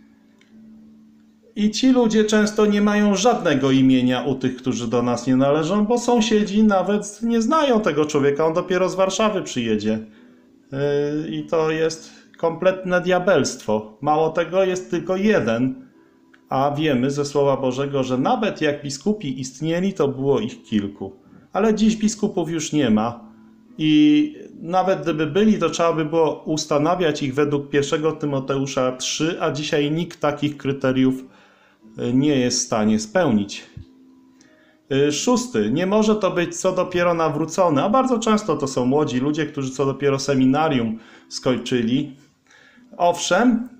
I ci ludzie często nie mają żadnego imienia u tych, którzy do nas nie należą, bo sąsiedzi nawet nie znają tego człowieka, on dopiero z Warszawy przyjedzie. Yy, I to jest kompletne diabelstwo. Mało tego, jest tylko jeden, a wiemy ze Słowa Bożego, że nawet jak biskupi istnieli, to było ich kilku. Ale dziś biskupów już nie ma i nawet gdyby byli, to trzeba by było ustanawiać ich według pierwszego Tymoteusza trzy, a dzisiaj nikt takich kryteriów nie jest w stanie spełnić. Szósty. Nie może to być co dopiero nawrócony, a bardzo często to są młodzi ludzie, którzy co dopiero seminarium skończyli. Owszem,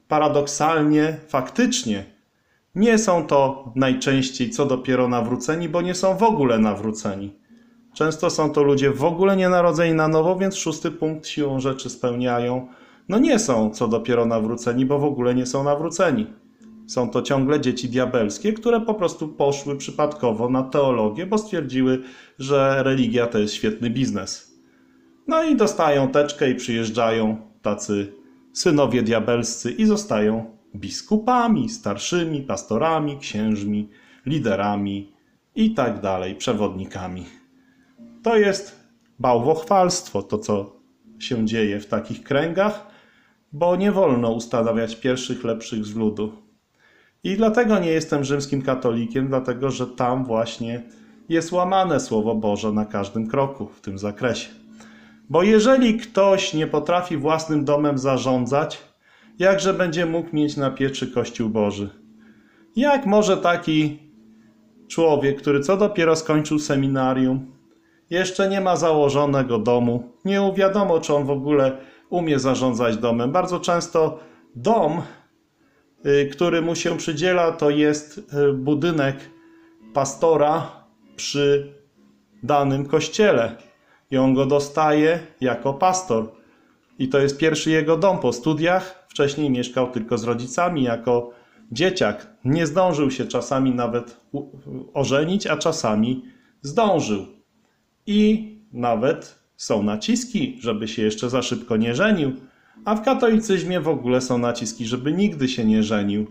paradoksalnie, faktycznie nie są to najczęściej co dopiero nawróceni, bo nie są w ogóle nawróceni. Często są to ludzie w ogóle nie narodzeni na nowo, więc szósty punkt siłą rzeczy spełniają. No nie są co dopiero nawróceni, bo w ogóle nie są nawróceni. Są to ciągle dzieci diabelskie, które po prostu poszły przypadkowo na teologię, bo stwierdziły, że religia to jest świetny biznes. No i dostają teczkę i przyjeżdżają tacy synowie diabelscy i zostają biskupami, starszymi, pastorami, księżmi, liderami i tak dalej, przewodnikami. To jest bałwochwalstwo, to co się dzieje w takich kręgach, bo nie wolno ustanawiać pierwszych lepszych z ludu. I dlatego nie jestem rzymskim katolikiem, dlatego że tam właśnie jest łamane Słowo Boże na każdym kroku w tym zakresie. Bo jeżeli ktoś nie potrafi własnym domem zarządzać, jakże będzie mógł mieć na pieczy Kościół Boży? Jak może taki człowiek, który co dopiero skończył seminarium, jeszcze nie ma założonego domu, nie wiadomo, czy on w ogóle umie zarządzać domem. Bardzo często dom, który mu się przydziela, to jest budynek pastora przy danym kościele. I on go dostaje jako pastor. I to jest pierwszy jego dom po studiach. Wcześniej mieszkał tylko z rodzicami jako dzieciak. Nie zdążył się czasami nawet ożenić, a czasami zdążył. I nawet są naciski, żeby się jeszcze za szybko nie żenił. A w katolicyzmie w ogóle są naciski, żeby nigdy się nie żenił.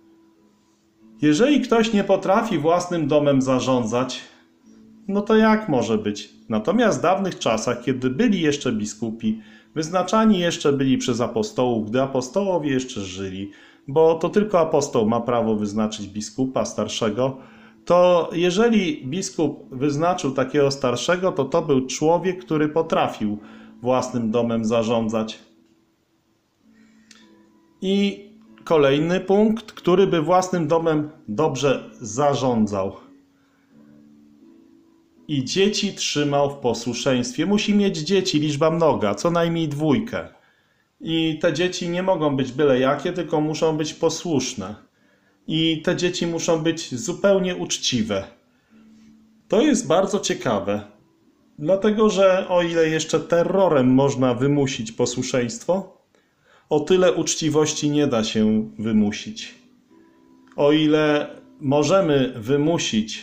Jeżeli ktoś nie potrafi własnym domem zarządzać, no to jak może być? Natomiast w dawnych czasach, kiedy byli jeszcze biskupi, wyznaczani jeszcze byli przez apostołów, gdy apostołowie jeszcze żyli, bo to tylko apostoł ma prawo wyznaczyć biskupa starszego, to jeżeli biskup wyznaczył takiego starszego, to to był człowiek, który potrafił własnym domem zarządzać. I kolejny punkt, który by własnym domem dobrze zarządzał i dzieci trzymał w posłuszeństwie. Musi mieć dzieci, liczba mnoga, co najmniej dwójkę. I te dzieci nie mogą być byle jakie, tylko muszą być posłuszne. I te dzieci muszą być zupełnie uczciwe. To jest bardzo ciekawe, dlatego że o ile jeszcze terrorem można wymusić posłuszeństwo, o tyle uczciwości nie da się wymusić. O ile możemy wymusić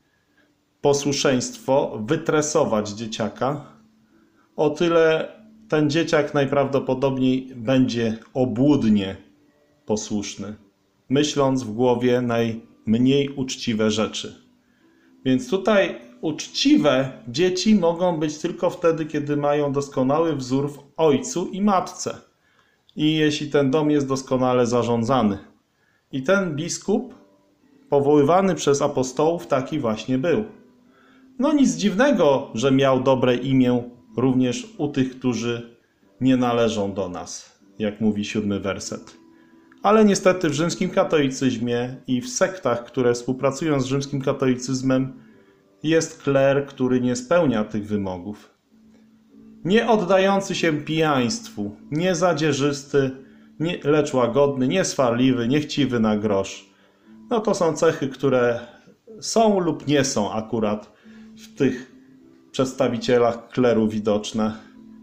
posłuszeństwo, wytresować dzieciaka, o tyle ten dzieciak najprawdopodobniej będzie obłudnie posłuszny, myśląc w głowie najmniej uczciwe rzeczy. Więc tutaj uczciwe dzieci mogą być tylko wtedy, kiedy mają doskonały wzór w ojcu i matce. I jeśli ten dom jest doskonale zarządzany. I ten biskup, powoływany przez apostołów, taki właśnie był. No nic dziwnego, że miał dobre imię również u tych, którzy nie należą do nas, jak mówi siódmy werset. Ale niestety w rzymskim katolicyzmie i w sektach, które współpracują z rzymskim katolicyzmem, jest kler, który nie spełnia tych wymogów. Nie oddający się pijaństwu, nie zadzierzysty, nie, lecz łagodny, nieswarliwy, niechciwy na grosz. No to są cechy, które są lub nie są akurat w tych przedstawicielach kleru widoczne.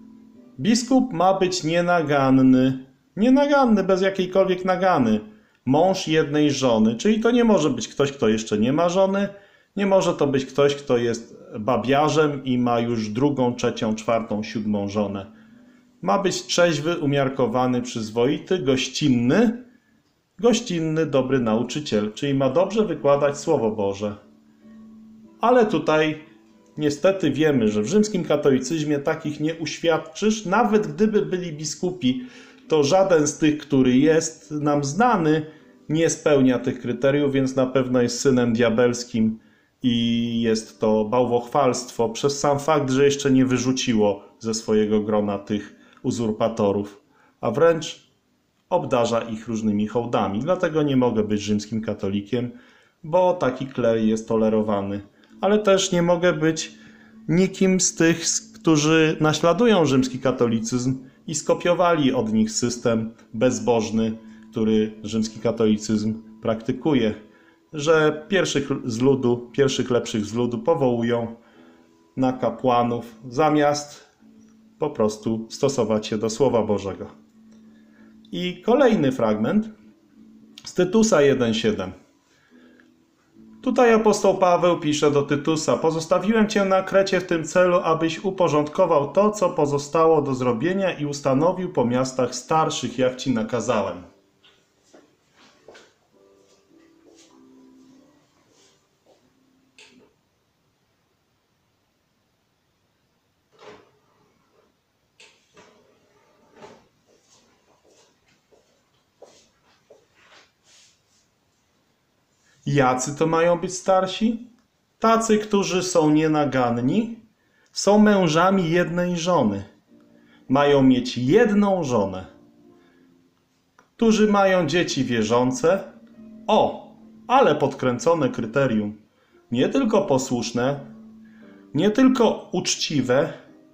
Biskup ma być nienaganny, nienaganny, bez jakiejkolwiek nagany. Mąż jednej żony, czyli to nie może być ktoś, kto jeszcze nie ma żony, nie może to być ktoś, kto jest babiarzem i ma już drugą, trzecią, czwartą, siódmą żonę. Ma być trzeźwy, umiarkowany, przyzwoity, gościnny, gościnny, dobry nauczyciel, czyli ma dobrze wykładać Słowo Boże. Ale tutaj niestety wiemy, że w rzymskim katolicyzmie takich nie uświadczysz, nawet gdyby byli biskupi, to żaden z tych, który jest nam znany, nie spełnia tych kryteriów, więc na pewno jest synem diabelskim i jest to bałwochwalstwo przez sam fakt, że jeszcze nie wyrzuciło ze swojego grona tych uzurpatorów, a wręcz obdarza ich różnymi hołdami. Dlatego nie mogę być rzymskim katolikiem, bo taki kler jest tolerowany. Ale też nie mogę być nikim z tych, którzy naśladują rzymski katolicyzm i skopiowali od nich system bezbożny, który rzymski katolicyzm praktykuje, że pierwszych z ludu, pierwszych lepszych z ludu powołują na kapłanów, zamiast po prostu stosować się do Słowa Bożego. I kolejny fragment z Tytusa jeden siedem. Tutaj apostoł Paweł pisze do Tytusa: pozostawiłem cię na Krecie w tym celu, abyś uporządkował to, co pozostało do zrobienia i ustanowił po miastach starszych, jak ci nakazałem. Jacy to mają być starsi? Tacy, którzy są nienaganni, są mężami jednej żony. Mają mieć jedną żonę. Którzy mają dzieci wierzące. O, ale podkręcone kryterium. Nie tylko posłuszne, nie tylko uczciwe,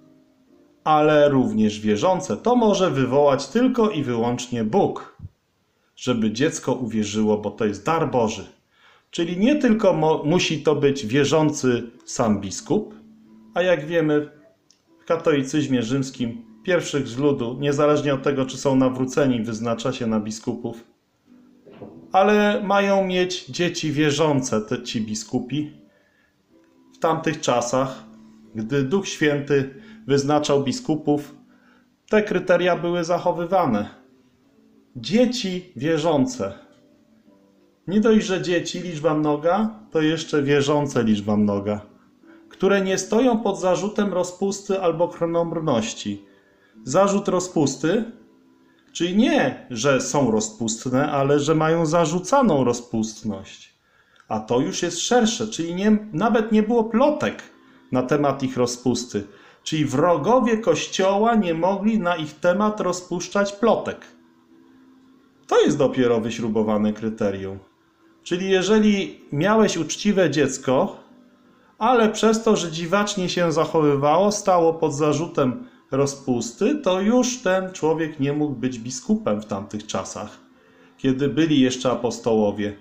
ale również wierzące. To może wywołać tylko i wyłącznie Bóg, żeby dziecko uwierzyło, bo to jest dar Boży. Czyli nie tylko musi to być wierzący sam biskup, a jak wiemy w katolicyzmie rzymskim pierwszych z ludu, niezależnie od tego, czy są nawróceni, wyznacza się na biskupów, ale mają mieć dzieci wierzące, te, ci biskupi. W tamtych czasach, gdy Duch Święty wyznaczał biskupów, te kryteria były zachowywane. Dzieci wierzące. Nie dość, że dzieci, liczba mnoga, to jeszcze wierzące liczba mnoga, które nie stoją pod zarzutem rozpusty albo krnąbrności. Zarzut rozpusty, czyli nie, że są rozpustne, ale że mają zarzucaną rozpustność. A to już jest szersze, czyli nie, nawet nie było plotek na temat ich rozpusty. Czyli wrogowie Kościoła nie mogli na ich temat rozpuszczać plotek. To jest dopiero wyśrubowane kryterium. Czyli jeżeli miałeś uczciwe dziecko, ale przez to, że dziwacznie się zachowywało, stało pod zarzutem rozpusty, to już ten człowiek nie mógł być biskupem w tamtych czasach, kiedy byli jeszcze apostołowie.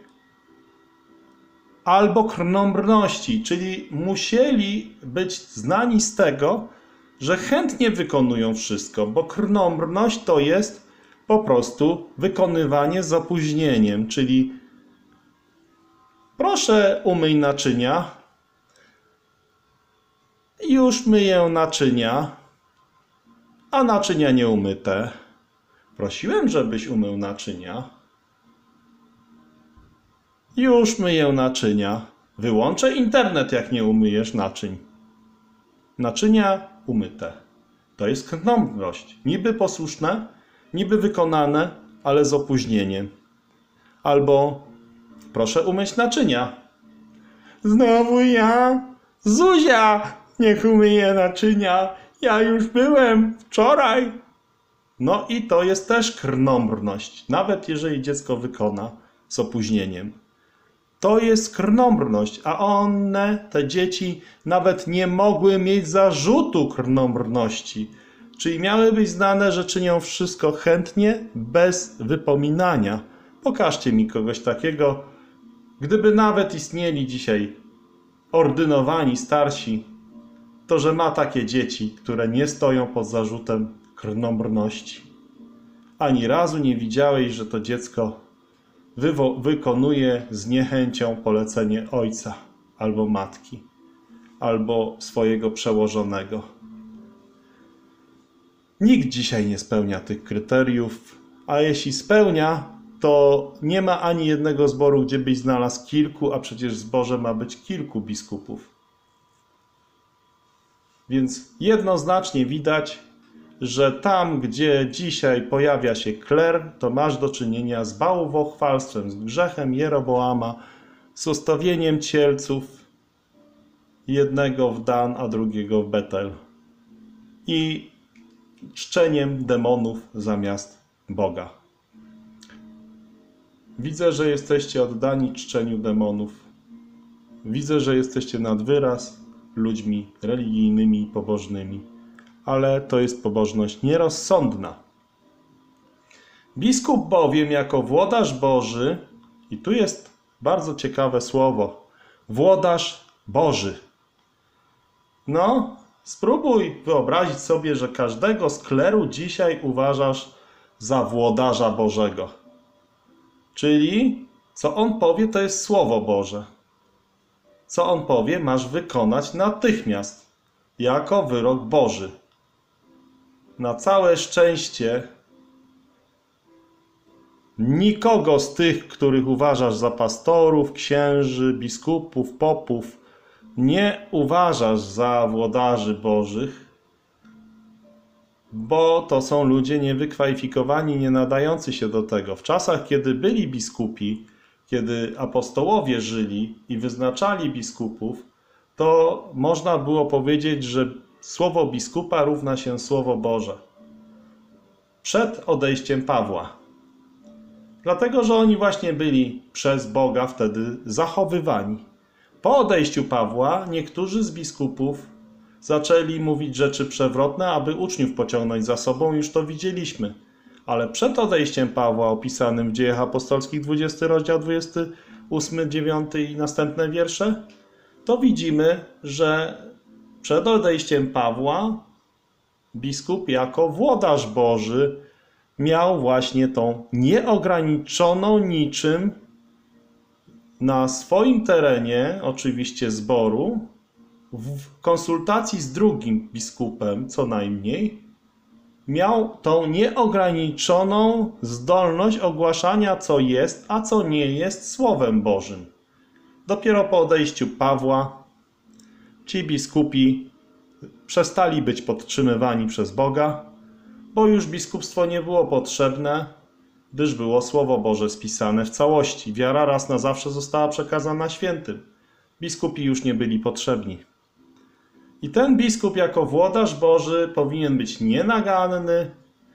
Albo krnąbrności, czyli musieli być znani z tego, że chętnie wykonują wszystko, bo krnąbrność to jest po prostu wykonywanie z opóźnieniem, czyli proszę, umyj naczynia. Już myję naczynia, a naczynia nieumyte. Prosiłem, żebyś umył naczynia. Już myję naczynia. Wyłączę internet, jak nie umyjesz naczyń. Naczynia umyte. To jest krnąbrność. Niby posłuszne, niby wykonane, ale z opóźnieniem. Albo proszę umyć naczynia. Znowu ja? Zuzia, niech umyje naczynia. Ja już byłem wczoraj. No i to jest też krnąbrność. Nawet jeżeli dziecko wykona z opóźnieniem. To jest krnąbrność, a one, te dzieci, nawet nie mogły mieć zarzutu krnąbrności. Czyli miały być znane, że czynią wszystko chętnie, bez wypominania. Pokażcie mi kogoś takiego. Gdyby nawet istnieli dzisiaj ordynowani starsi, to że ma takie dzieci, które nie stoją pod zarzutem krnąbrności. Ani razu nie widziałeś, że to dziecko wykonuje z niechęcią polecenie ojca albo matki, albo swojego przełożonego. Nikt dzisiaj nie spełnia tych kryteriów, a jeśli spełnia, to nie ma ani jednego zboru, gdzie byś znalazł kilku, a przecież w zborze ma być kilku biskupów. Więc jednoznacznie widać, że tam, gdzie dzisiaj pojawia się kler, to masz do czynienia z bałwochwalstwem, z grzechem Jeroboama, z ustawieniem cielców, jednego w Dan, a drugiego w Betel i czczeniem demonów zamiast Boga. Widzę, że jesteście oddani czczeniu demonów. Widzę, że jesteście nad wyraz ludźmi religijnymi i pobożnymi, ale to jest pobożność nierozsądna. Biskup bowiem jako włodarz Boży, i tu jest bardzo ciekawe słowo, włodarz Boży. No, spróbuj wyobrazić sobie, że każdego z kleru dzisiaj uważasz za włodarza Bożego. Czyli co on powie, to jest Słowo Boże. Co on powie, masz wykonać natychmiast, jako wyrok Boży. Na całe szczęście nikogo z tych, których uważasz za pastorów, księży, biskupów, popów, nie uważasz za włodarzy bożych, bo to są ludzie niewykwalifikowani, nie nadający się do tego. W czasach, kiedy byli biskupi, kiedy apostołowie żyli i wyznaczali biskupów, to można było powiedzieć, że słowo biskupa równa się Słowo Boże. Przed odejściem Pawła. Dlatego, że oni właśnie byli przez Boga wtedy zachowywani. Po odejściu Pawła niektórzy z biskupów zaczęli mówić rzeczy przewrotne, aby uczniów pociągnąć za sobą, już to widzieliśmy. Ale przed odejściem Pawła, opisanym w Dziejach Apostolskich, dwudziesty rozdział, dwudziesty ósmy, dziewiąty i następne wiersze, to widzimy, że przed odejściem Pawła biskup jako włodarz Boży miał właśnie tą nieograniczoną niczym na swoim terenie, oczywiście zboru, w konsultacji z drugim biskupem co najmniej, miał tą nieograniczoną zdolność ogłaszania, co jest, a co nie jest Słowem Bożym. Dopiero po odejściu Pawła ci biskupi przestali być podtrzymywani przez Boga, bo już biskupstwo nie było potrzebne, gdyż było Słowo Boże spisane w całości. Wiara raz na zawsze została przekazana świętym. Biskupi już nie byli potrzebni. I ten biskup jako włodarz Boży powinien być nienaganny,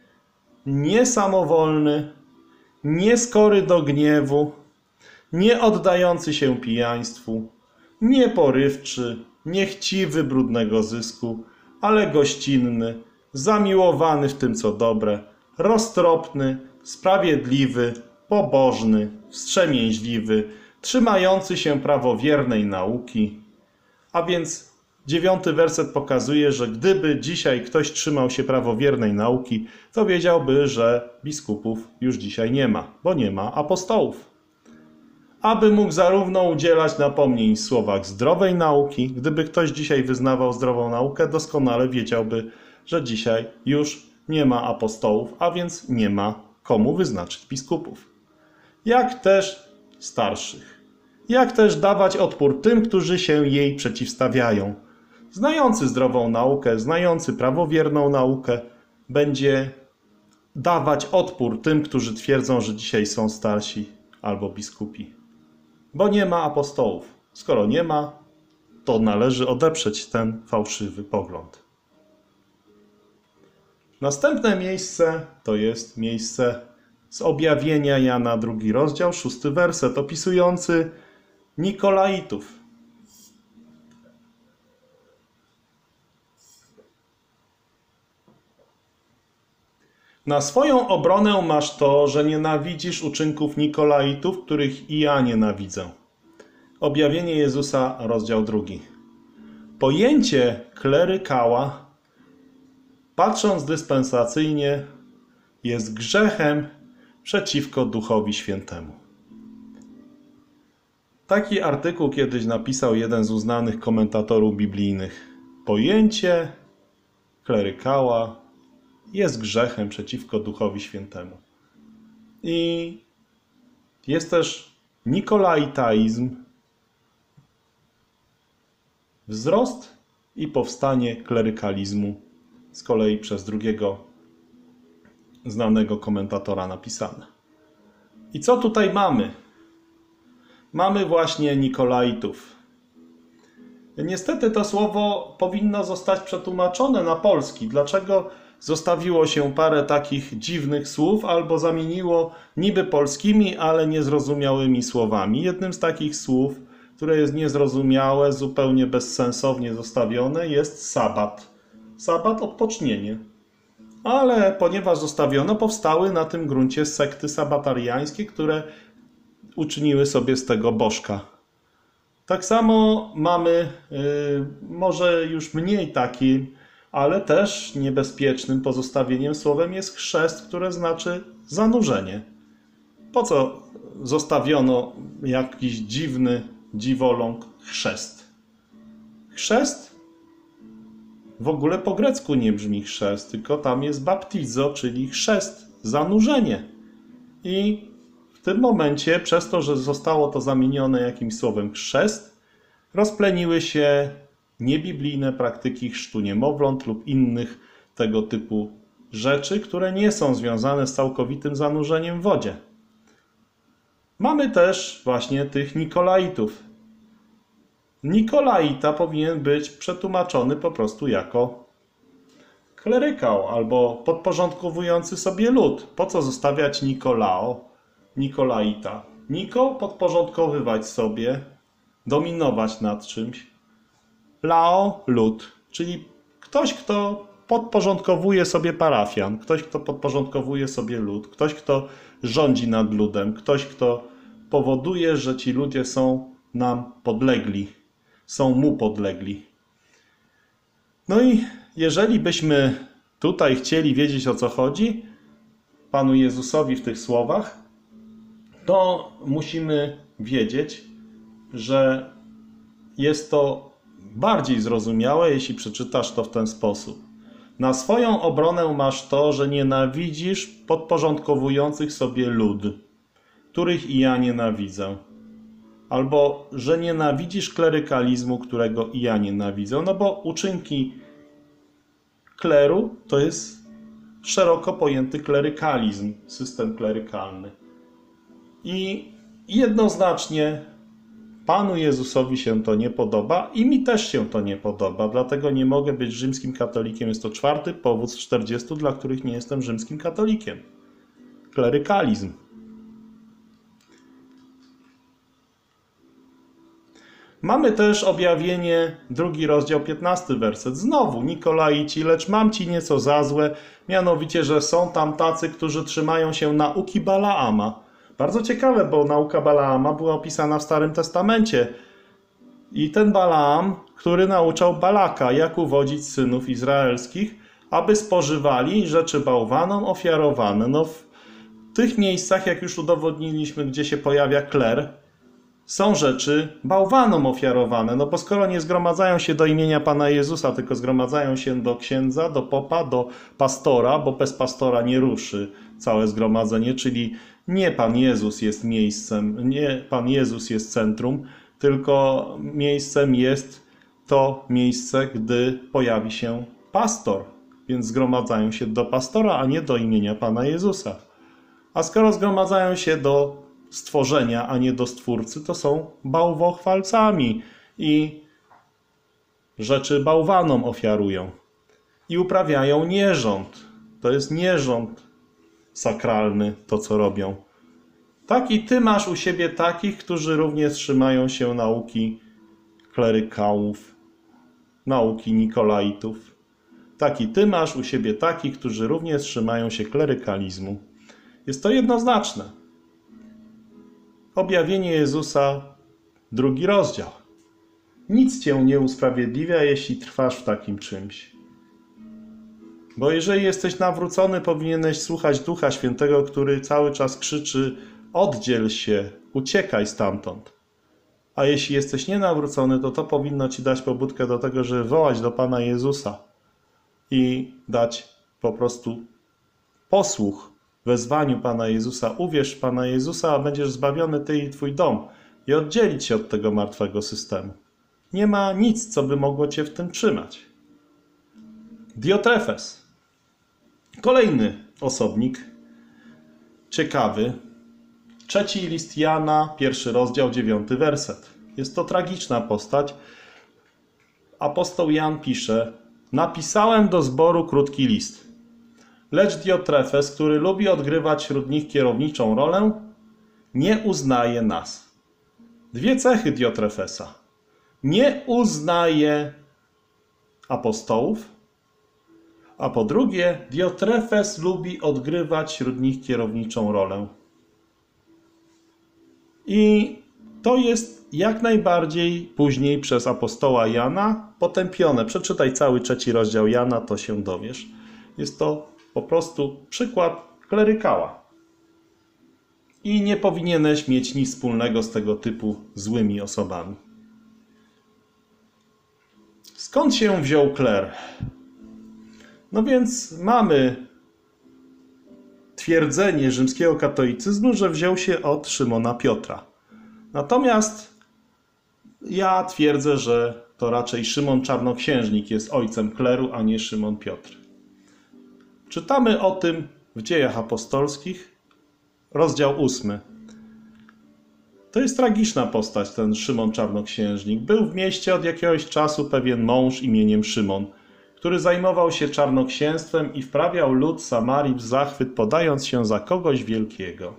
niesamowolny, nieskory do gniewu, nie oddający się pijaństwu, nieporywczy, niechciwy brudnego zysku, ale gościnny, zamiłowany w tym, co dobre, roztropny, sprawiedliwy, pobożny, wstrzemięźliwy, trzymający się prawowiernej nauki. A więc dziewiąty werset pokazuje, że gdyby dzisiaj ktoś trzymał się prawowiernej nauki, to wiedziałby, że biskupów już dzisiaj nie ma, bo nie ma apostołów. Aby mógł zarówno udzielać napomnień w słowach zdrowej nauki, gdyby ktoś dzisiaj wyznawał zdrową naukę, doskonale wiedziałby, że dzisiaj już nie ma apostołów, a więc nie ma komu wyznaczyć biskupów. Jak też starszych. Jak też dawać odpór tym, którzy się jej przeciwstawiają. Znający zdrową naukę, znający prawowierną naukę, będzie dawać odpór tym, którzy twierdzą, że dzisiaj są starsi albo biskupi. Bo nie ma apostołów. Skoro nie ma, to należy odeprzeć ten fałszywy pogląd. Następne miejsce to jest miejsce z objawienia Jana, drugi rozdział, szósty werset, opisujący Nikolaitów. Na swoją obronę masz to, że nienawidzisz uczynków Nikolaitów, których i ja nienawidzę. Objawienie Jezusa, rozdział drugi. Pojęcie klerykała, patrząc dyspensacyjnie, jest grzechem przeciwko Duchowi Świętemu. Taki artykuł kiedyś napisał jeden z uznanych komentatorów biblijnych. Pojęcie klerykała jest grzechem przeciwko Duchowi Świętemu. I jest też nikolaitaizm, wzrost i powstanie klerykalizmu, z kolei przez drugiego znanego komentatora napisane. I co tutaj mamy? Mamy właśnie Nikolaitów. Niestety to słowo powinno zostać przetłumaczone na polski. Dlaczego zostawiło się parę takich dziwnych słów albo zamieniło niby polskimi, ale niezrozumiałymi słowami? Jednym z takich słów, które jest niezrozumiałe, zupełnie bezsensownie zostawione, jest sabat. Sabat, odpocznienie. ale ponieważ zostawiono, powstały na tym gruncie sekty sabatariańskie, które uczyniły sobie z tego bożka. Tak samo mamy, yy, może już mniej takim, ale też niebezpiecznym pozostawieniem słowem jest chrzest, które znaczy zanurzenie. Po co zostawiono jakiś dziwny dziwoląg chrzest? Chrzest w ogóle po grecku nie brzmi chrzest, tylko tam jest baptizo, czyli chrzest, zanurzenie. I w tym momencie, przez to, że zostało to zamienione jakimś słowem chrzest, rozpleniły się niebiblijne praktyki chrztu niemowląt lub innych tego typu rzeczy, które nie są związane z całkowitym zanurzeniem w wodzie. Mamy też właśnie tych Nikolaitów. Nikolaita powinien być przetłumaczony po prostu jako klerykał albo podporządkowujący sobie lud. Po co zostawiać Nikolao, Nikolaita? Niko podporządkowywać sobie, dominować nad czymś. Lao lud, czyli ktoś, kto podporządkowuje sobie parafian, ktoś, kto podporządkowuje sobie lud, ktoś, kto rządzi nad ludem, ktoś, kto powoduje, że ci ludzie są nam podlegli, są mu podlegli. No i jeżeli byśmy tutaj chcieli wiedzieć, o co chodzi Panu Jezusowi w tych słowach, to musimy wiedzieć, że jest to bardziej zrozumiałe, jeśli przeczytasz to w ten sposób. Na swoją obronę masz to, że nienawidzisz podporządkowujących sobie lud, których i ja nienawidzę. Albo, że nienawidzisz klerykalizmu, którego i ja nienawidzę. No bo uczynki kleru to jest szeroko pojęty klerykalizm, system klerykalny. I jednoznacznie Panu Jezusowi się to nie podoba i mi też się to nie podoba, dlatego nie mogę być rzymskim katolikiem. Jest to czwarty powód z czterdziestu, dla których nie jestem rzymskim katolikiem. Klerykalizm. Mamy też objawienie, drugi rozdział, piętnasty werset. Znowu, Nikolaici, lecz mam ci nieco za złe, mianowicie, że są tam tacy, którzy trzymają się nauki Balaama. Bardzo ciekawe, bo nauka Balaama była opisana w Starym Testamencie. I ten Balaam, który nauczał Balaka, jak uwodzić synów izraelskich, aby spożywali rzeczy bałwanom ofiarowane. No w tych miejscach, jak już udowodniliśmy, gdzie się pojawia kler, są rzeczy bałwanom ofiarowane. No bo skoro nie zgromadzają się do imienia Pana Jezusa, tylko zgromadzają się do księdza, do popa, do pastora, bo bez pastora nie ruszy całe zgromadzenie, czyli nie Pan Jezus jest miejscem, nie Pan Jezus jest centrum, tylko miejscem jest to miejsce, gdy pojawi się pastor. Więc zgromadzają się do pastora, a nie do imienia Pana Jezusa. A skoro zgromadzają się do stworzenia, a nie do Stwórcy, to są bałwochwalcami i rzeczy bałwanom ofiarują. I uprawiają nierząd. To jest nierząd sakralny, to co robią. Tak i ty masz u siebie takich, którzy również trzymają się nauki klerykałów, nauki Nikolaitów. Tak i ty masz u siebie takich, którzy również trzymają się klerykalizmu. Jest to jednoznaczne. Objawienie Jezusa, drugi rozdział. Nic cię nie usprawiedliwia, jeśli trwasz w takim czymś. Bo jeżeli jesteś nawrócony, powinieneś słuchać Ducha Świętego, który cały czas krzyczy: oddziel się, uciekaj stamtąd. A jeśli jesteś nienawrócony, to to powinno ci dać pobudkę do tego, żeby wołać do Pana Jezusa i dać po prostu posłuch wezwaniu Pana Jezusa. Uwierz w Pana Jezusa, a będziesz zbawiony ty i twój dom, i oddzielić się od tego martwego systemu. Nie ma nic, co by mogło cię w tym trzymać. Diotrefes. Kolejny osobnik, ciekawy. Trzeci list Jana, pierwszy rozdział, dziewiąty werset. Jest to tragiczna postać. Apostoł Jan pisze: napisałem do zboru krótki list. Lecz Diotrefes, który lubi odgrywać wśród nich kierowniczą rolę, nie uznaje nas. Dwie cechy Diotrefesa. Nie uznaje apostołów A po drugie, Diotrefes lubi odgrywać wśród nich kierowniczą rolę. I to jest jak najbardziej później przez apostoła Jana potępione. Przeczytaj cały trzeci rozdział Jana, to się dowiesz. Jest to po prostu przykład klerykała. I nie powinieneś mieć nic wspólnego z tego typu złymi osobami. Skąd się wziął kler? No więc mamy twierdzenie rzymskiego katolicyzmu, że wziął się od Szymona Piotra. Natomiast ja twierdzę, że to raczej Szymon Czarnoksiężnik jest ojcem kleru, a nie Szymon Piotr. Czytamy o tym w Dziejach Apostolskich, rozdział ósmy. To jest tragiczna postać, ten Szymon Czarnoksiężnik. Był w mieście od jakiegoś czasu pewien mąż imieniem Szymon, który zajmował się czarnoksięstwem i wprawiał lud Samarii w zachwyt, podając się za kogoś wielkiego.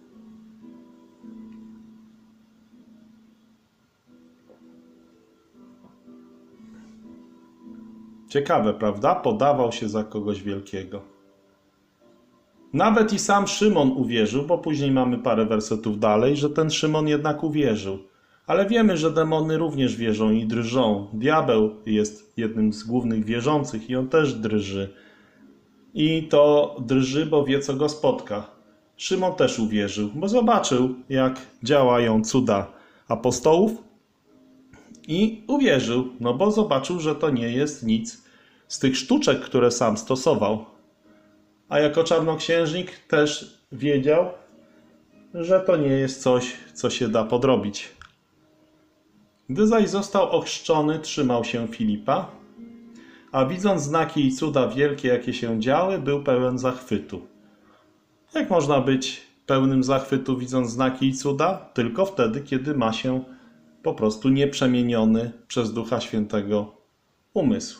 Ciekawe, prawda? Podawał się za kogoś wielkiego. Nawet i sam Szymon uwierzył, bo później mamy parę wersetów dalej, że ten Szymon jednak uwierzył. Ale wiemy, że demony również wierzą i drżą. Diabeł jest jednym z głównych wierzących i on też drży. I to drży, bo wie, co go spotka. Szymon też uwierzył, bo zobaczył, jak działają cuda apostołów i uwierzył, no bo zobaczył, że to nie jest nic z tych sztuczek, które sam stosował. A jako czarnoksiężnik też wiedział, że to nie jest coś, co się da podrobić. Gdy zaś został ochrzczony, trzymał się Filipa, a widząc znaki i cuda wielkie, jakie się działy, był pełen zachwytu. Jak można być pełnym zachwytu, widząc znaki i cuda? Tylko wtedy, kiedy ma się po prostu nieprzemieniony przez Ducha Świętego umysł.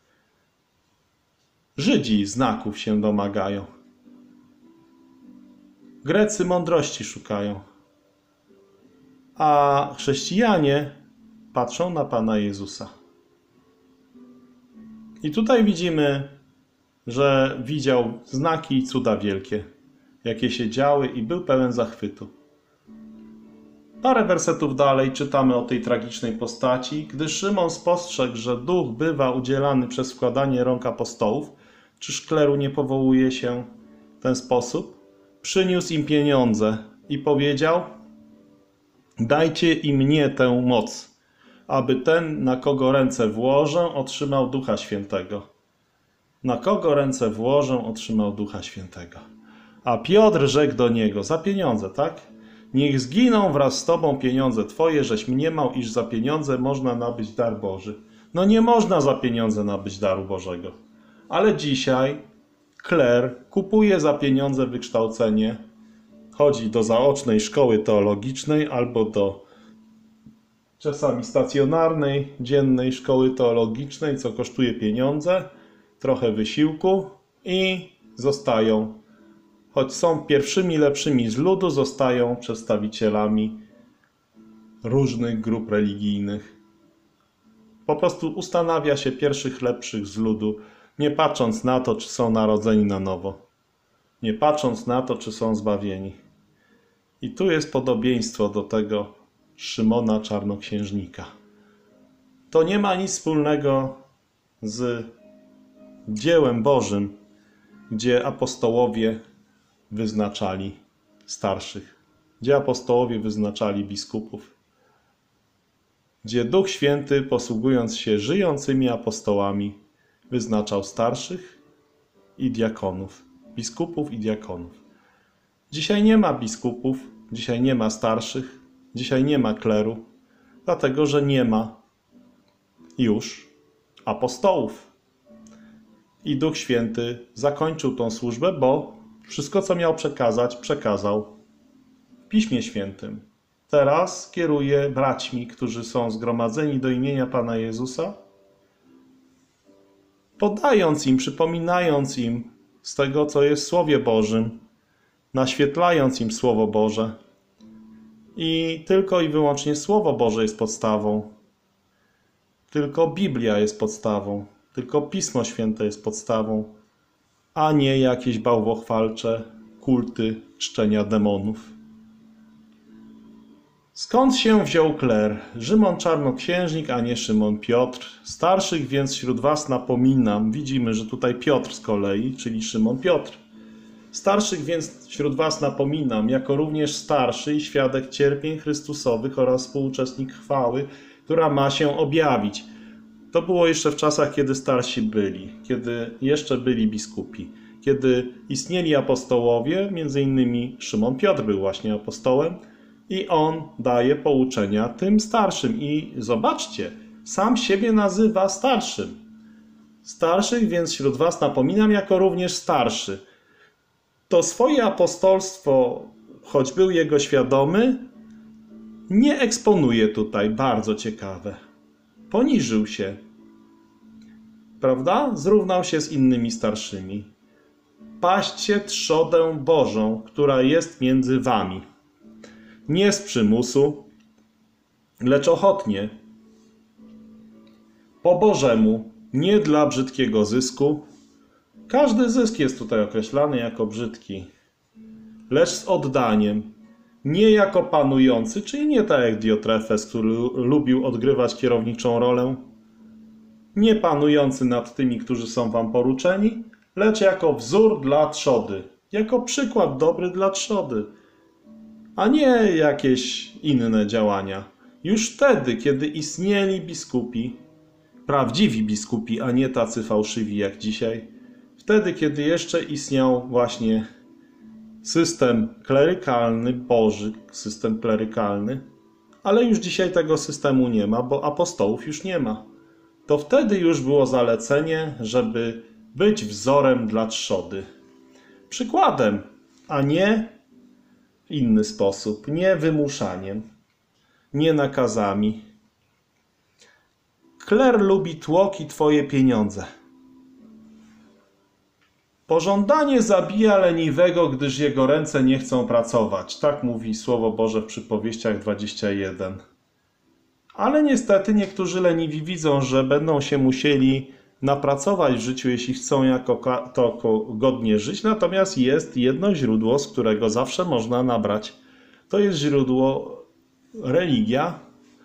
Żydzi znaków się domagają. Grecy mądrości szukają. A chrześcijanie patrzą na Pana Jezusa. I tutaj widzimy, że widział znaki i cuda wielkie, jakie się działy i był pełen zachwytu. Parę wersetów dalej czytamy o tej tragicznej postaci. Gdy Szymon spostrzegł, że duch bywa udzielany przez wkładanie rąk apostołów, czyż kleru nie powołuje się w ten sposób? Przyniósł im pieniądze i powiedział: dajcie i mnie tę moc, aby ten, na kogo ręce włożę, otrzymał Ducha Świętego. Na kogo ręce włożę, otrzymał Ducha Świętego. A Piotr rzekł do niego: za pieniądze, tak? Niech zginą wraz z tobą pieniądze twoje, żeś mniemał, iż za pieniądze można nabyć dar Boży. No nie można za pieniądze nabyć daru Bożego. Ale dzisiaj kler kupuje za pieniądze wykształcenie, chodzi do zaocznej szkoły teologicznej albo do czasami stacjonarnej, dziennej szkoły teologicznej, co kosztuje pieniądze, trochę wysiłku i zostają, choć są pierwszymi lepszymi z ludu, zostają przedstawicielami różnych grup religijnych. Po prostu ustanawia się pierwszych lepszych z ludu, nie patrząc na to, czy są narodzeni na nowo. Nie patrząc na to, czy są zbawieni. I tu jest podobieństwo do tego Szymona Czarnoksiężnika. To nie ma nic wspólnego z dziełem Bożym, gdzie apostołowie wyznaczali starszych, gdzie apostołowie wyznaczali biskupów, gdzie Duch Święty, posługując się żyjącymi apostołami, wyznaczał starszych i diakonów, biskupów i diakonów. Dzisiaj nie ma biskupów, dzisiaj nie ma starszych, dzisiaj nie ma kleru, dlatego że nie ma już apostołów. I Duch Święty zakończył tą służbę, bo wszystko, co miał przekazać, przekazał w Piśmie Świętym. Teraz kieruje braćmi, którzy są zgromadzeni do imienia Pana Jezusa, podając im, przypominając im z tego, co jest w Słowie Bożym, naświetlając im Słowo Boże. I tylko i wyłącznie Słowo Boże jest podstawą. Tylko Biblia jest podstawą. tylko Pismo Święte jest podstawą, a nie jakieś bałwochwalcze kulty czczenia demonów. Skąd się wziął kler? Szymon Czarnoksiężnik, a nie Szymon Piotr. Starszych więc wśród was napominam. Widzimy, że tutaj Piotr z kolei, czyli Szymon Piotr. Starszych więc wśród was napominam, jako również starszy i świadek cierpień Chrystusowych oraz współuczestnik chwały, która ma się objawić. To było jeszcze w czasach, kiedy starsi byli, kiedy jeszcze byli biskupi, kiedy istnieli apostołowie, między innymi Szymon Piotr był właśnie apostołem, i on daje pouczenia tym starszym. I zobaczcie, sam siebie nazywa starszym. Starszych więc wśród was napominam, jako również starszy. To swoje apostolstwo, choć był jego świadomy, nie eksponuje tutaj, bardzo ciekawe. Poniżył się, prawda? Zrównał się z innymi starszymi. Paście trzodę Bożą, która jest między wami. Nie z przymusu, lecz ochotnie, po Bożemu, nie dla brzydkiego zysku. Każdy zysk jest tutaj określany jako brzydki, lecz z oddaniem, nie jako panujący, czyli nie tak jak Diotrefes, który lubił odgrywać kierowniczą rolę, nie panujący nad tymi, którzy są wam poruczeni, lecz jako wzór dla trzody, jako przykład dobry dla trzody, a nie jakieś inne działania. Już wtedy, kiedy istnieli biskupi, prawdziwi biskupi, a nie tacy fałszywi jak dzisiaj, wtedy, kiedy jeszcze istniał właśnie system klerykalny, Boży system klerykalny, ale już dzisiaj tego systemu nie ma, bo apostołów już nie ma. To wtedy już było zalecenie, żeby być wzorem dla trzody. Przykładem, a nie w inny sposób, nie wymuszaniem, nie nakazami. Kler lubi tłoki twoje pieniądze. Pożądanie zabija leniwego, gdyż jego ręce nie chcą pracować. Tak mówi Słowo Boże w Przypowieściach dwadzieścia jeden. Ale niestety niektórzy leniwi widzą, że będą się musieli napracować w życiu, jeśli chcą jako to godnie żyć. Natomiast jest jedno źródło, z którego zawsze można nabrać. To jest źródło religia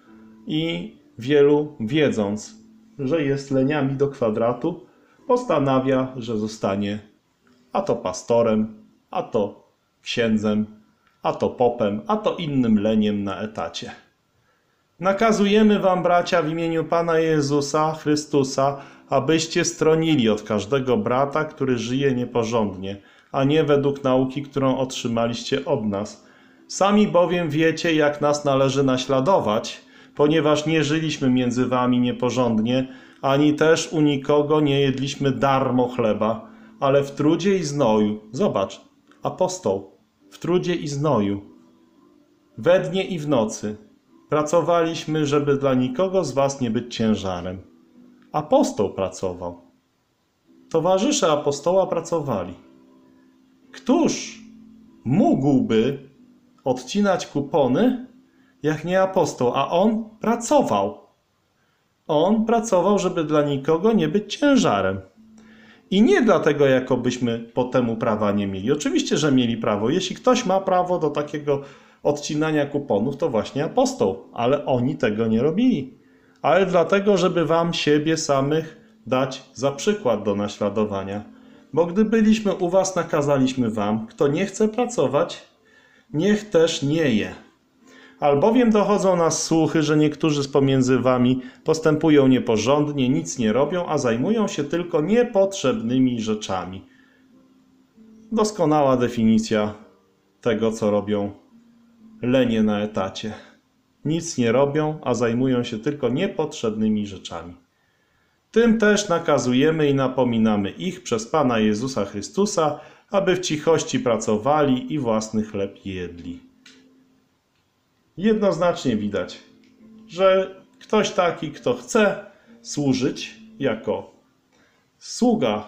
i wielu, wiedząc, że jest leniami do kwadratu, postanawia, że zostanie a to pastorem, a to księdzem, a to popem, a to innym leniem na etacie. Nakazujemy wam, bracia, w imieniu Pana Jezusa Chrystusa, abyście stronili od każdego brata, który żyje nieporządnie, a nie według nauki, którą otrzymaliście od nas. Sami bowiem wiecie, jak nas należy naśladować, ponieważ nie żyliśmy między wami nieporządnie, ani też u nikogo nie jedliśmy darmo chleba, ale w trudzie i znoju. Zobacz, apostoł, w trudzie i znoju, we dnie i w nocy pracowaliśmy, żeby dla nikogo z was nie być ciężarem. Apostoł pracował. Towarzysze apostoła pracowali. Któż mógłby odcinać kupony, jak nie apostoł, a on pracował. On pracował, żeby dla nikogo nie być ciężarem. I nie dlatego, jakobyśmy po temu prawa nie mieli. Oczywiście, że mieli prawo. Jeśli ktoś ma prawo do takiego odcinania kuponów, to właśnie apostoł. Ale oni tego nie robili. Ale dlatego, żeby wam siebie samych dać za przykład do naśladowania. Bo gdy byliśmy u was, nakazaliśmy wam, kto nie chce pracować, niech też nie je. Albowiem dochodzą nas słuchy, że niektórzy z pomiędzy wami postępują nieporządnie, nic nie robią, a zajmują się tylko niepotrzebnymi rzeczami. Doskonała definicja tego, co robią lenie na etacie. Nic nie robią, a zajmują się tylko niepotrzebnymi rzeczami. Tym też nakazujemy i napominamy ich przez Pana Jezusa Chrystusa, aby w cichości pracowali i własny chleb jedli. Jednoznacznie widać, że ktoś taki, kto chce służyć jako sługa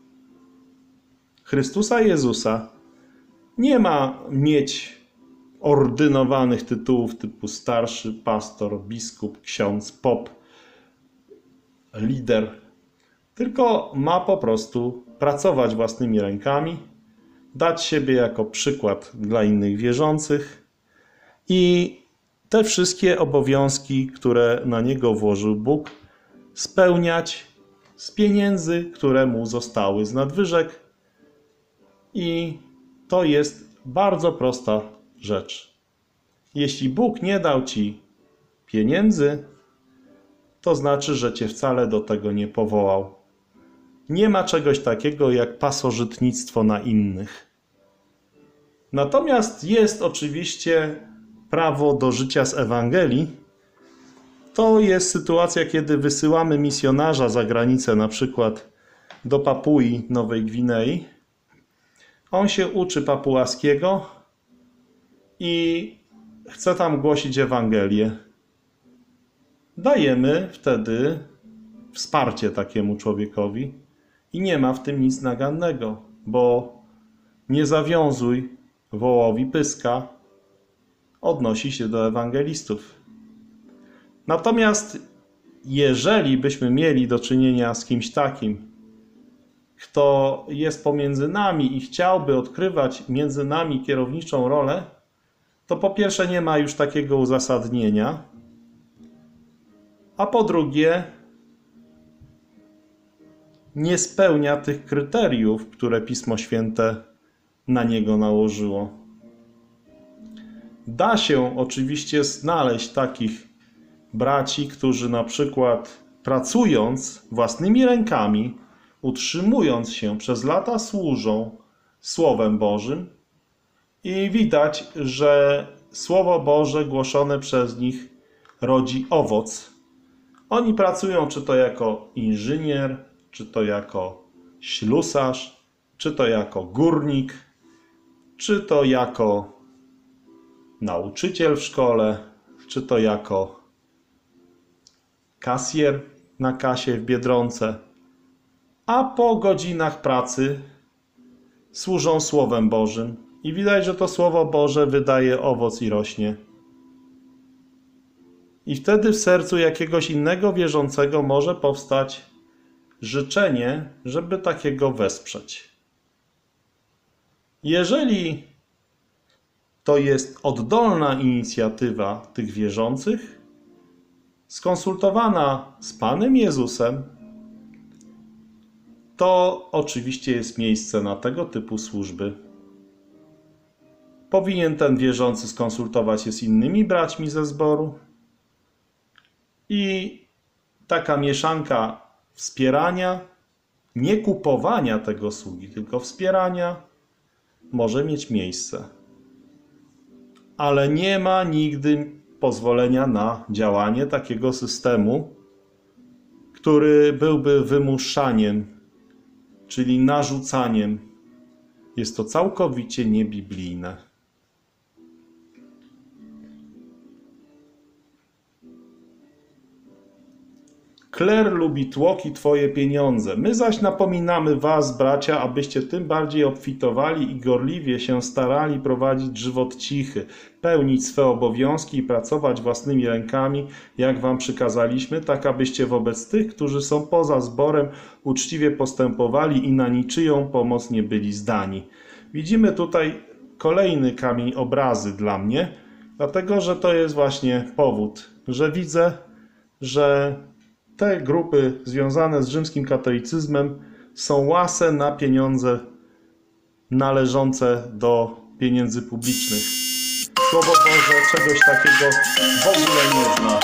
Chrystusa Jezusa, nie ma mieć ordynowanych tytułów typu starszy, pastor, biskup, ksiądz, pop, lider, tylko ma po prostu pracować własnymi rękami, dać siebie jako przykład dla innych wierzących i te wszystkie obowiązki, które na niego włożył Bóg, spełniać z pieniędzy, które mu zostały z nadwyżek. I to jest bardzo prosta rzecz. Jeśli Bóg nie dał ci pieniędzy, to znaczy, że cię wcale do tego nie powołał. Nie ma czegoś takiego jak pasożytnictwo na innych. Natomiast jest oczywiście prawo do życia z Ewangelii. To jest sytuacja, kiedy wysyłamy misjonarza za granicę, na przykład do Papui Nowej Gwinei. On się uczy papułaskiego i chce tam głosić Ewangelię. Dajemy wtedy wsparcie takiemu człowiekowi i nie ma w tym nic nagannego, bo nie zawiązuj wołowi pyska odnosi się do ewangelistów. Natomiast jeżeli byśmy mieli do czynienia z kimś takim, kto jest pomiędzy nami i chciałby odgrywać między nami kierowniczą rolę, to po pierwsze nie ma już takiego uzasadnienia, a po drugie nie spełnia tych kryteriów, które Pismo Święte na niego nałożyło. Da się oczywiście znaleźć takich braci, którzy na przykład pracując własnymi rękami, utrzymując się przez lata służą Słowem Bożym i widać, że Słowo Boże głoszone przez nich rodzi owoc. Oni pracują czy to jako inżynier, czy to jako ślusarz, czy to jako górnik, czy to jako nauczyciel w szkole, czy to jako kasjer na kasie w Biedronce, a po godzinach pracy służą Słowem Bożym i widać, że to Słowo Boże wydaje owoc i rośnie. I wtedy w sercu jakiegoś innego wierzącego może powstać życzenie, żeby takiego wesprzeć. Jeżeli to jest oddolna inicjatywa tych wierzących, skonsultowana z Panem Jezusem, to oczywiście jest miejsce na tego typu służby. Powinien ten wierzący skonsultować się z innymi braćmi ze zboru i taka mieszanka wspierania, nie kupowania tego sługi, tylko wspierania może mieć miejsce. Ale nie ma nigdy pozwolenia na działanie takiego systemu, który byłby wymuszaniem, czyli narzucaniem. Jest to całkowicie niebiblijne. Kler lubi tłoki Twoje pieniądze. My zaś napominamy was, bracia, abyście tym bardziej obfitowali i gorliwie się starali prowadzić żywot cichy, pełnić swe obowiązki i pracować własnymi rękami, jak wam przykazaliśmy, tak abyście wobec tych, którzy są poza zborem, uczciwie postępowali i na niczyją pomoc nie byli zdani. Widzimy tutaj kolejny kamień obrazy dla mnie, dlatego że to jest właśnie powód, że widzę, że te grupy związane z rzymskim katolicyzmem są łase na pieniądze należące do pieniędzy publicznych. Słowo Boże czegoś takiego w ogóle nie zna.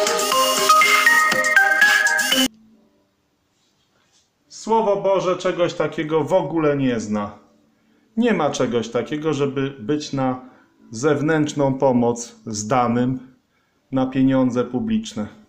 Słowo Boże czegoś takiego w ogóle nie zna. Nie ma czegoś takiego, żeby być na zewnętrzną pomoc zdanym na pieniądze publiczne.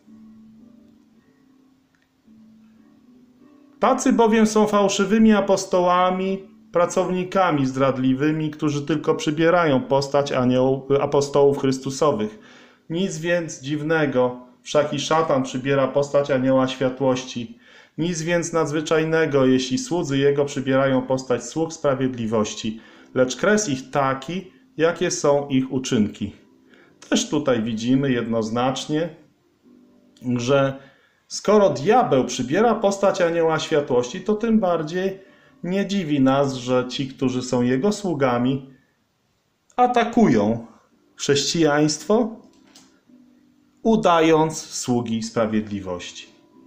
Tacy bowiem są fałszywymi apostołami, pracownikami zdradliwymi, którzy tylko przybierają postać anioł, apostołów chrystusowych. Nic więc dziwnego, wszak i szatan przybiera postać anioła światłości. Nic więc nadzwyczajnego, jeśli słudzy jego przybierają postać sług sprawiedliwości, lecz kres ich taki, jakie są ich uczynki. Też tutaj widzimy jednoznacznie, że Skoro diabeł przybiera postać anioła światłości, to tym bardziej nie dziwi nas, że ci, którzy są jego sługami, atakują chrześcijaństwo, udając sługi sprawiedliwości.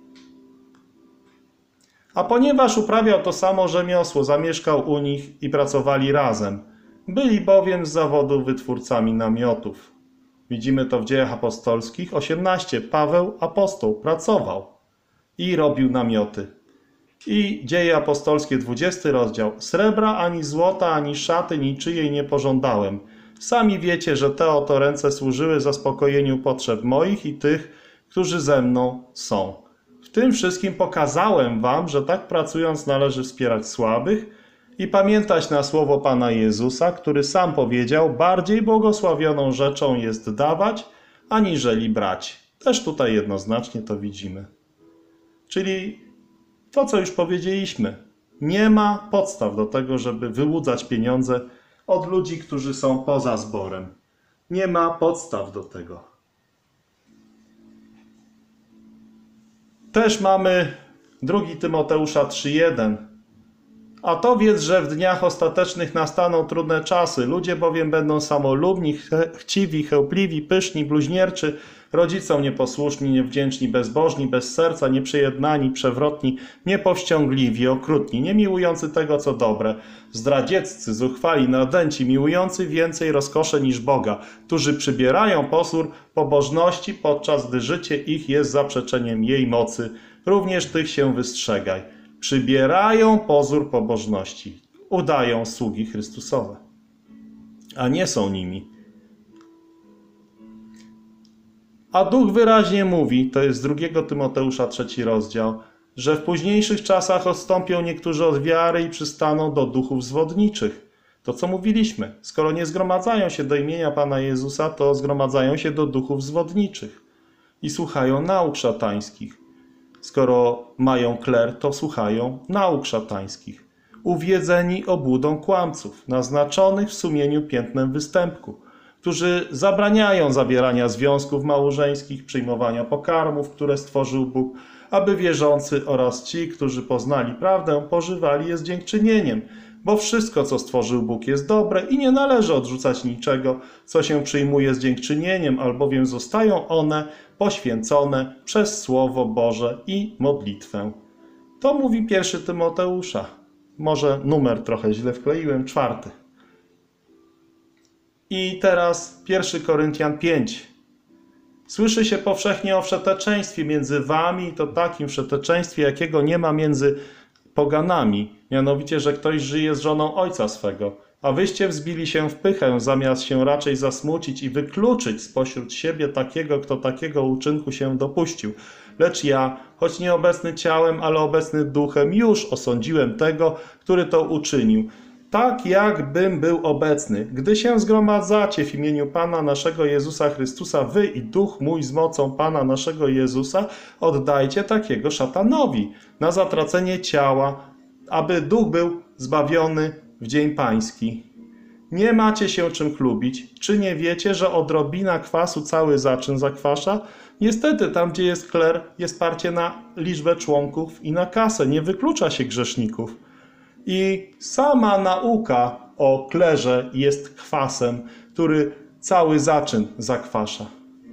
A ponieważ uprawiał to samo rzemiosło, zamieszkał u nich i pracowali razem. Byli bowiem z zawodu wytwórcami namiotów. Widzimy to w Dziejach Apostolskich osiemnaście. Paweł, apostoł, pracował i robił namioty. I Dzieje Apostolskie, dwudziesty rozdział. Srebra, ani złota, ani szaty niczyjej nie pożądałem. Sami wiecie, że te oto ręce służyły zaspokojeniu potrzeb moich i tych, którzy ze mną są. W tym wszystkim pokazałem wam, że tak pracując należy wspierać słabych i pamiętać na słowo Pana Jezusa, który sam powiedział, bardziej błogosławioną rzeczą jest dawać, aniżeli brać. Też tutaj jednoznacznie to widzimy. Czyli to, co już powiedzieliśmy, nie ma podstaw do tego, żeby wyłudzać pieniądze od ludzi, którzy są poza zborem. Nie ma podstaw do tego. Też mamy drugi Tymoteusza trzy jeden. A to wiedz, że w dniach ostatecznych nastaną trudne czasy. Ludzie bowiem będą samolubni, chciwi, chełpliwi, pyszni, bluźnierczy, rodzicom nieposłuszni, niewdzięczni, bezbożni, bez serca, nieprzyjednani, przewrotni, niepowściągliwi, okrutni, niemiłujący tego, co dobre, zdradzieccy, zuchwali, nadęci, miłujący więcej rozkosze niż Boga, którzy przybierają posór pobożności, podczas gdy życie ich jest zaprzeczeniem jej mocy. Również tych się wystrzegaj. Przybierają pozór pobożności, udają sługi Chrystusowe, a nie są nimi. A Duch wyraźnie mówi, to jest z drugiego Tymoteusza trzeci rozdział, że w późniejszych czasach odstąpią niektórzy od wiary i przystaną do duchów zwodniczych. To, co mówiliśmy, skoro nie zgromadzają się do imienia Pana Jezusa, to zgromadzają się do duchów zwodniczych i słuchają nauk szatańskich. Skoro mają kler, to słuchają nauk szatańskich. Uwiedzeni obłudą kłamców, naznaczonych w sumieniu piętnem występku, którzy zabraniają zawierania związków małżeńskich, przyjmowania pokarmów, które stworzył Bóg, aby wierzący oraz ci, którzy poznali prawdę, pożywali je z dziękczynieniem, bo wszystko, co stworzył Bóg, jest dobre i nie należy odrzucać niczego, co się przyjmuje z dziękczynieniem, albowiem zostają one poświęcone przez Słowo Boże i modlitwę. To mówi pierwszy Tymoteusza. Może numer trochę źle wkleiłem, czwarty. I teraz pierwszy Koryntian pięć. Słyszy się powszechnie o wszeteczeństwie między wami i to takim wszeteczeństwie, jakiego nie ma między poganami, mianowicie, że ktoś żyje z żoną ojca swego, a wyście wzbili się w pychę, zamiast się raczej zasmucić i wykluczyć spośród siebie takiego, kto takiego uczynku się dopuścił. Lecz ja, choć nieobecny ciałem, ale obecny duchem, już osądziłem tego, który to uczynił. Tak jakbym był obecny. Gdy się zgromadzacie w imieniu Pana naszego Jezusa Chrystusa, wy i duch mój z mocą Pana naszego Jezusa, oddajcie takiego szatanowi na zatracenie ciała, aby duch był zbawiony w dzień pański. Nie macie się czym chlubić. Czy nie wiecie, że odrobina kwasu cały zaczyn zakwasza? Niestety, tam gdzie jest kler, jest parcie na liczbę członków i na kasę. Nie wyklucza się grzeszników. I sama nauka o klerze jest kwasem, który cały zaczyn zakwasza.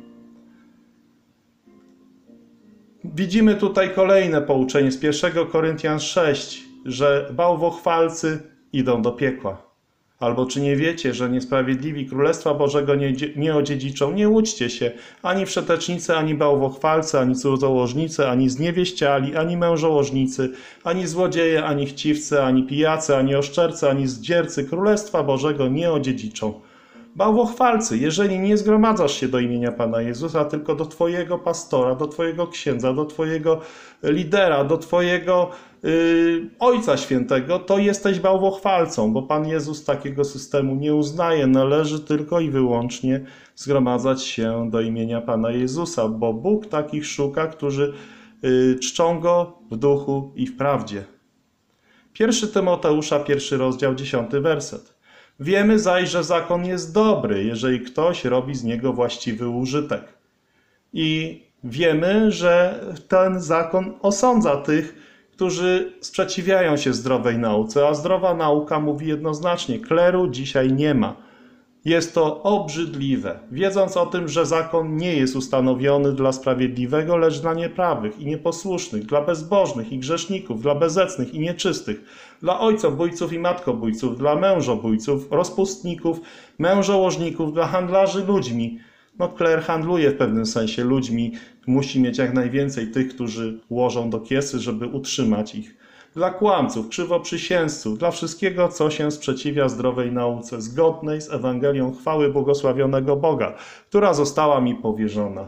Widzimy tutaj kolejne pouczenie z pierwszego Koryntian sześć, że bałwochwalcy idą do piekła. Albo czy nie wiecie, że niesprawiedliwi Królestwa Bożego nie, nie odziedziczą? Nie łudźcie się, ani wszetecznicy, ani bałwochwalcy, ani cudzołożnicy, ani zniewieściali, ani mężołożnicy, ani złodzieje, ani chciwcy, ani pijacy, ani oszczercy, ani zdziercy Królestwa Bożego nie odziedziczą. Bałwochwalcy, jeżeli nie zgromadzasz się do imienia Pana Jezusa, tylko do twojego pastora, do twojego księdza, do twojego lidera, do twojego yy, Ojca Świętego, to jesteś bałwochwalcą, bo Pan Jezus takiego systemu nie uznaje. Należy tylko i wyłącznie zgromadzać się do imienia Pana Jezusa, bo Bóg takich szuka, którzy yy, czczą Go w duchu i w prawdzie. Pierwszy Tymoteusza, pierwszy rozdział, dziesiąty werset. Wiemy zaś, że zakon jest dobry, jeżeli ktoś robi z niego właściwy użytek. I Wiemy, że ten zakon osądza tych, którzy sprzeciwiają się zdrowej nauce, a zdrowa nauka mówi jednoznacznie, kleru dzisiaj nie ma. Jest to obrzydliwe, wiedząc o tym, że zakon nie jest ustanowiony dla sprawiedliwego, lecz dla nieprawych i nieposłusznych, dla bezbożnych i grzeszników, dla bezecnych i nieczystych, dla ojcobójców i matkobójców, dla mężobójców, rozpustników, mężołożników, dla handlarzy ludźmi. No, kler handluje w pewnym sensie ludźmi, musi mieć jak najwięcej tych, którzy łożą do kiesy, żeby utrzymać ich. Dla kłamców, krzywoprzysięzców, dla wszystkiego, co się sprzeciwia zdrowej nauce, zgodnej z Ewangelią chwały błogosławionego Boga, która została mi powierzona.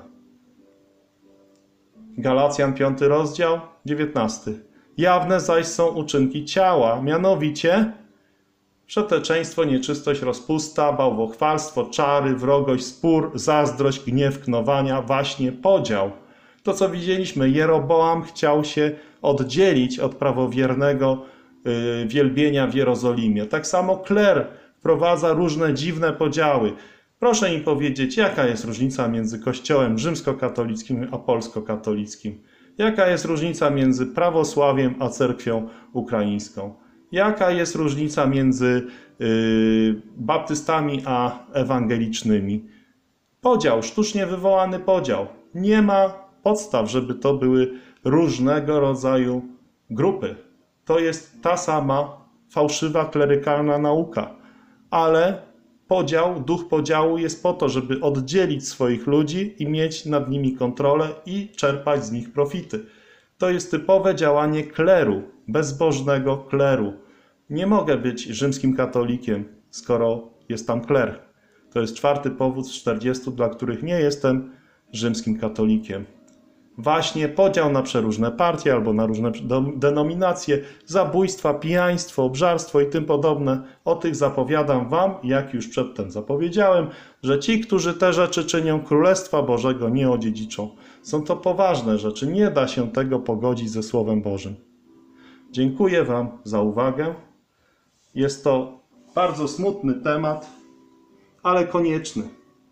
Galacjan piąty rozdział, dziewiętnasty. Jawne zaś są uczynki ciała, mianowicie przeteczeństwo, nieczystość, rozpusta, bałwochwalstwo, czary, wrogość, spór, zazdrość, gniew, knowania, waśnie, podział. To, co widzieliśmy, Jeroboam chciał się oddzielić od prawowiernego yy, wielbienia w Jerozolimie. Tak samo kler wprowadza różne dziwne podziały. Proszę mi powiedzieć, jaka jest różnica między kościołem rzymskokatolickim a polskokatolickim? Jaka jest różnica między prawosławiem a cerkwią ukraińską? Jaka jest różnica między yy, baptystami a ewangelicznymi? Podział, sztucznie wywołany podział. Nie ma podstaw, żeby to były różnego rodzaju grupy. To jest ta sama fałszywa, klerykalna nauka. Ale podział, duch podziału jest po to, żeby oddzielić swoich ludzi i mieć nad nimi kontrolę i czerpać z nich profity. To jest typowe działanie kleru, bezbożnego kleru. Nie mogę być rzymskim katolikiem, skoro jest tam kler. To jest czwarty powód z czterdziestu, dla których nie jestem rzymskim katolikiem. Właśnie podział na przeróżne partie albo na różne denominacje, zabójstwa, pijaństwo, obżarstwo i tym podobne. O tych zapowiadam wam, jak już przedtem zapowiedziałem, że ci, którzy te rzeczy czynią, Królestwa Bożego nie odziedziczą. Są to poważne rzeczy, nie da się tego pogodzić ze Słowem Bożym. Dziękuję wam za uwagę. Jest to bardzo smutny temat, ale konieczny.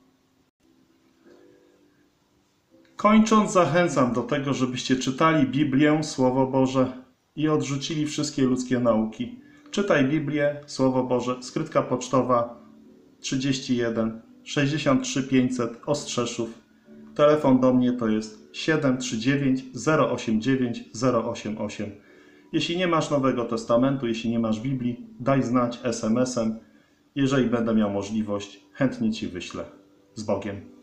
Kończąc, zachęcam do tego, żebyście czytali Biblię, Słowo Boże i odrzucili wszystkie ludzkie nauki. Czytaj Biblię, Słowo Boże, skrytka pocztowa trzydzieści jeden sześćdziesiąt trzy pięćset Ostrzeszów. Telefon do mnie to jest siedem trzy dziewięć zero osiem dziewięć zero osiem osiem. Jeśli nie masz Nowego Testamentu, jeśli nie masz Biblii, daj znać es em esem. Jeżeli będę miał możliwość, chętnie ci wyślę. Z Bogiem.